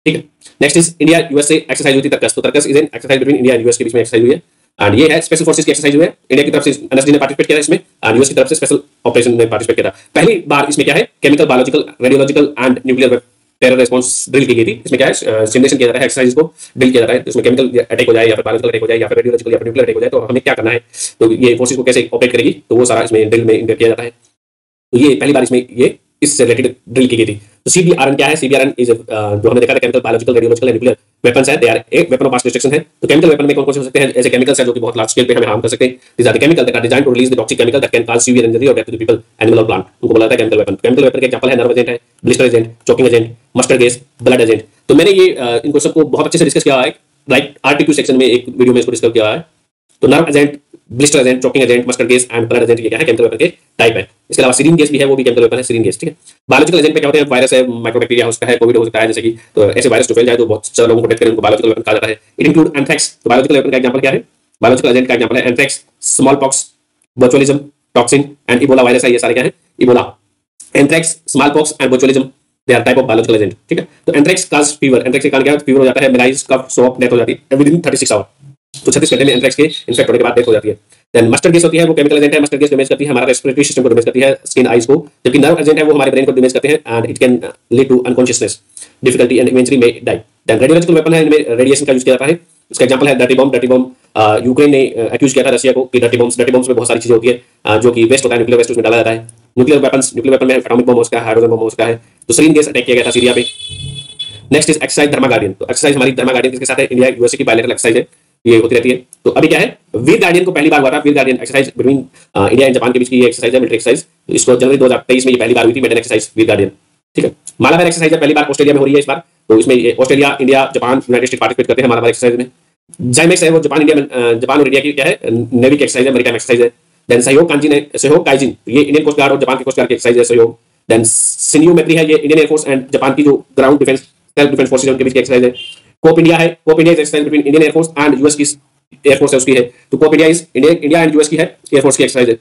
ठीक है। Next is India USA exercise हुई थी तरकस, तो Tarkash is an exercise between India and US के बीच में exercise हुई है। एंड ये है स्पेशल फोर्सेस की एक्सरसाइज हुई है, इंडिया की तरफ से एनएसडी ने पार्टिसिपेट किया है इसमें, एंड यूएस की तरफ से स्पेशल ऑपरेशन में पार्टिसिपेट किया था। पहली बार इसमें क्या है, chemical, biological, radiological and nuclear terror response drill की गई थी। इसमें क्या है, सिमुलेशन किया जाता है, एक्सरसाइज को ड्रिल किया जाता है, इसमें केमिकल अटैक हो जाए या फिर बायोलॉजिकल अटैक हो जाए या फिर रेडियोलॉजिकल या फिर न्यूक्लियर अटैक हो जाए तो हमें क्या करना है, तो ये फोर्सेस को कैसे ऑपरेट करेगी, तो वो सारा इसमें ड्रिल में इंक्लूड किया जाता है। तो ये पहली बार इसमें ये इससे रिलेटेड ड्रिल की गई थी। तो सीबीआरएन क्या है, सीबीआरएन इज जो हमने देखा था chemical, biological, radiological and nuclear weapons है, they are a weapon of mass destruction है। तो केमिकल वेपन में कौन कौन से हो सकते हैं, ऐसे केमिकल्स हैं जो कि बहुत लार्ज स्केल पे हमें हार्म कर सकते हैं। These are the chemical that are designed to release the toxic chemical that can cause severe injury और death to the people, animal और प्लांट, उनको बोला जाता है केमिकल वेपन। केमिकल वेपन के एग्जांपल है नर्व एजेंट है, blister agent, choking agent, mustard gas, blood agent. तो मैंने ये इनको सबको बहुत अच्छे से डिस्कस किया है, राइट आरटीक्यू सेक्शन में एक वीडियो में इसको डिस्कस किया है। तो nerve agent, blister agent, choking agent, mustard gas and blood agent, ये क्या है केमिकल वेपन के टाइप है। इसके अलावा सीरिन गैस भी है, वो भी केमिकल वेपन है, सीरिन गैस, ठीक है। बायोलॉजिकल एजेंट पे क्या होते हैं, वायरस है, माइक्रोबैक्टीरिया हो सकता है, कोविड हो सकता है, जैसे कि तो ऐसे वायरस जो फैल जाए तो बहुत सारे लोगों को डेथ करे, उनको बायोलॉजिकल वेपन कहा जाता है। इट इंक्लूड एंथ्रेक्स, तो बायोलॉजिकल वेपन का एग्जांपल क्या है, बायोलॉजिकल एजेंट का एग्जांपल है anthrax, small pox, botulism, toxin and Ebola virus है, ये सारे क्या है, Ebola, anthrax, small pox and botulism, they are type of biological agent, ठीक है। तो एंथ्रेक्स काज फीवर, एंथ्रेक्स के कारण क्या फीवर हो जाता है, मेलाइज, कफ, सोप, डेथ हो जाती है within thirty six hour, तो छत्तीस घंटे में एंथ्रेक्स के इन्फेक्ट होने के बाद डेथ हो जाती है। देन मस्टर्ड गैस होती है, वो केमिकल एजेंट है, मस्टर्ड गैस डैमेज करती है हमारा रेस्पिरेटरी सिस्टम को, डैमेज करती है स्किन, आईज को, जबकि नर्व एजेंट है वो हमारे ब्रेन को डैमेज करते हैं and it can lead to unconsciousness, difficulty and eventually may die. Then radiological weapon है, इनमें रेडिएशन का यूज किया जाता है। इसका एग्जांपल है dirty bomb, dirty bomb Ukraine ने एक्यूज किया था रशिया को कि डर्टी बॉम्ब्स, डर्टी बॉम्ब्स में बहुत सारी चीजें होती है जो कि वेस्ट होता है, न्यूक्लियर वेस्ट उसमें डाला जाता है। न्यूक्लियर वेपन्स, न्यूक्लियर वेपन में एटॉमिक बम हो सकता है, हाइड्रोजन बम हो सकता है। तो सरीन गैस अटैक किया गया था सीरिया पे। Next is exercise Dharma Guardian, तो एक्सरसाइज हमारी धर्मा गार्डियन किसके साथ है, इंडिया यूएसए की बायलैटरल एक्सरसाइज है, ये होती रहती है। तो अभी क्या है, वीर गार्डियन को पहली बार हुआ था, Veer Guardian exercise between India and Japan के बीच की ये एक्सरसाइज है, मिलिट्री एक्सरसाइज। तो इसको जनवरी दो हज़ार तेईस में ये पहली बार हुई थी, मेडन एक्सरसाइज वीर गार्डियन, ठीक है। मालाबार एक्सरसाइज पहली बार ऑस्ट्रेलिया में हो रही है इस बार, तो इसमें Australia, India, Japan, United State participate करते हैं मालाबार एक्सरसाइज में। जाइमेक्स है वो जापान, इंडिया, जापान और इंडिया की क्या है, नेवी की एक्सरसाइज है, मैरीटाइम एक्सरसाइज है। देन सहयोग कांजिन है, सहयोग काइजिन, ये इंडियन कोस्ट गार्ड और जापान की कोस्ट गार्ड की एक्सरसाइज है, सहयोग। देन सिन्यूमेट्री है, ये इंडियन एयरफोर्स एंड जापान की जो ground defence, self defence forces है उनके बीच की एक्सरसाइज है। कोप इंडिया है, Cope India is exercise between Indian air force and US की एयरफोर्स है उसकी है, तो Cope India is India India and US की है एयरफोर्स की एक्सरसाइज है।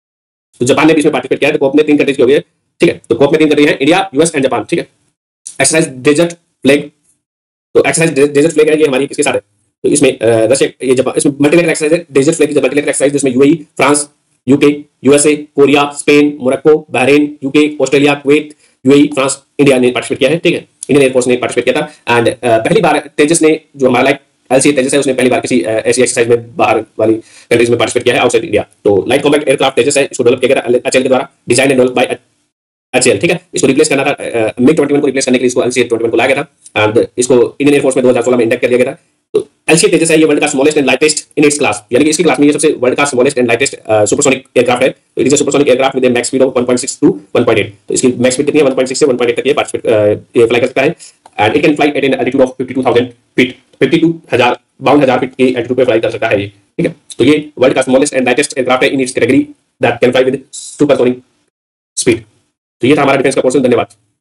तो जापान ने भी इसमें पार्टिसिपेट किया है, तो कोप में तीन कंट्रीज की हो गई है, ठीक है। तो कोप में तीन कंट्री है, इंडिया, यूएस एंड जापान, ठीक है। एक्सरसाइज डेजर्ट फ्लैग, तो एक्सरसाइज डेजर्ट फ्लैग है, ये हमारी किसके साथ है, तो इसमें रशिया, ये जापान, इसमें मल्टीलेटरल एक्सरसाइज है, डेजर्ट फ्लैग की मल्टीलेटरल एक्सरसाइज जिसमें UAE, France, UK, USA, Korea, Spain, Morocco, Bahrain, UK, Australia, Kuwait, UAE, France, India ने पार्टिसिपेट किया है, ठीक है। इंडियन एयरफोर्स ने पार्टिसिपेट किया था। एंड पहली बार तेजस ने, जो हमारा लाइक एलसी तेजस है, उसने पहली बार किसी ऐसी एक्सरसाइज में बाहर वाली कंट्रीज में पार्टिसिपेट किया है आउटसाइड इंडिया। तो लाइट कॉम्बैट एयरक्राफ्ट तेजस है, इसको डेवलप किया गया एचएएल के द्वारा, design and develop by HAL, ठीक है। इसको रिप्लेस करना था, मिग इक्कीस को रिप्लेस करने के लिए इसको एलसी इक्कीस को लाया गया था एंड इसको इंडियन एयरफोर्स में दो हज़ार सोलह में इंडक्ट कर दिया गया था। तो एलसी तेजस है, ये वर्ल्ड का smallest and lightest in its class, यानी कि इसकी क्लास में ये सबसे वर्ल्ड का smallest and lightest supersonic aircraft है। तो it is a supersonic aircraft with a max speed of one point six to one point eight, तो इसकी मैक्स स्पीड कितनी है, वन पॉइंट सिक्स से वन पॉइंट एट तक ये पार्टिसिपेट ये फ्लाई कर सकता है। And it can fly at an altitude of fifty two thousand feet, fifty two हज़ार बावन हज़ार फीट के एल्टीट्यूड पे फ्लाई कर सकता है ये, ठीक है। तो ये वर्ल्ड का स्मॉलेस्ट एंड लाइटेस्ट एयरक्राफ्ट है in its category that can fly with supersonic speed. तो ये था हमारा डिफेंस का पोर्शन, धन्यवाद।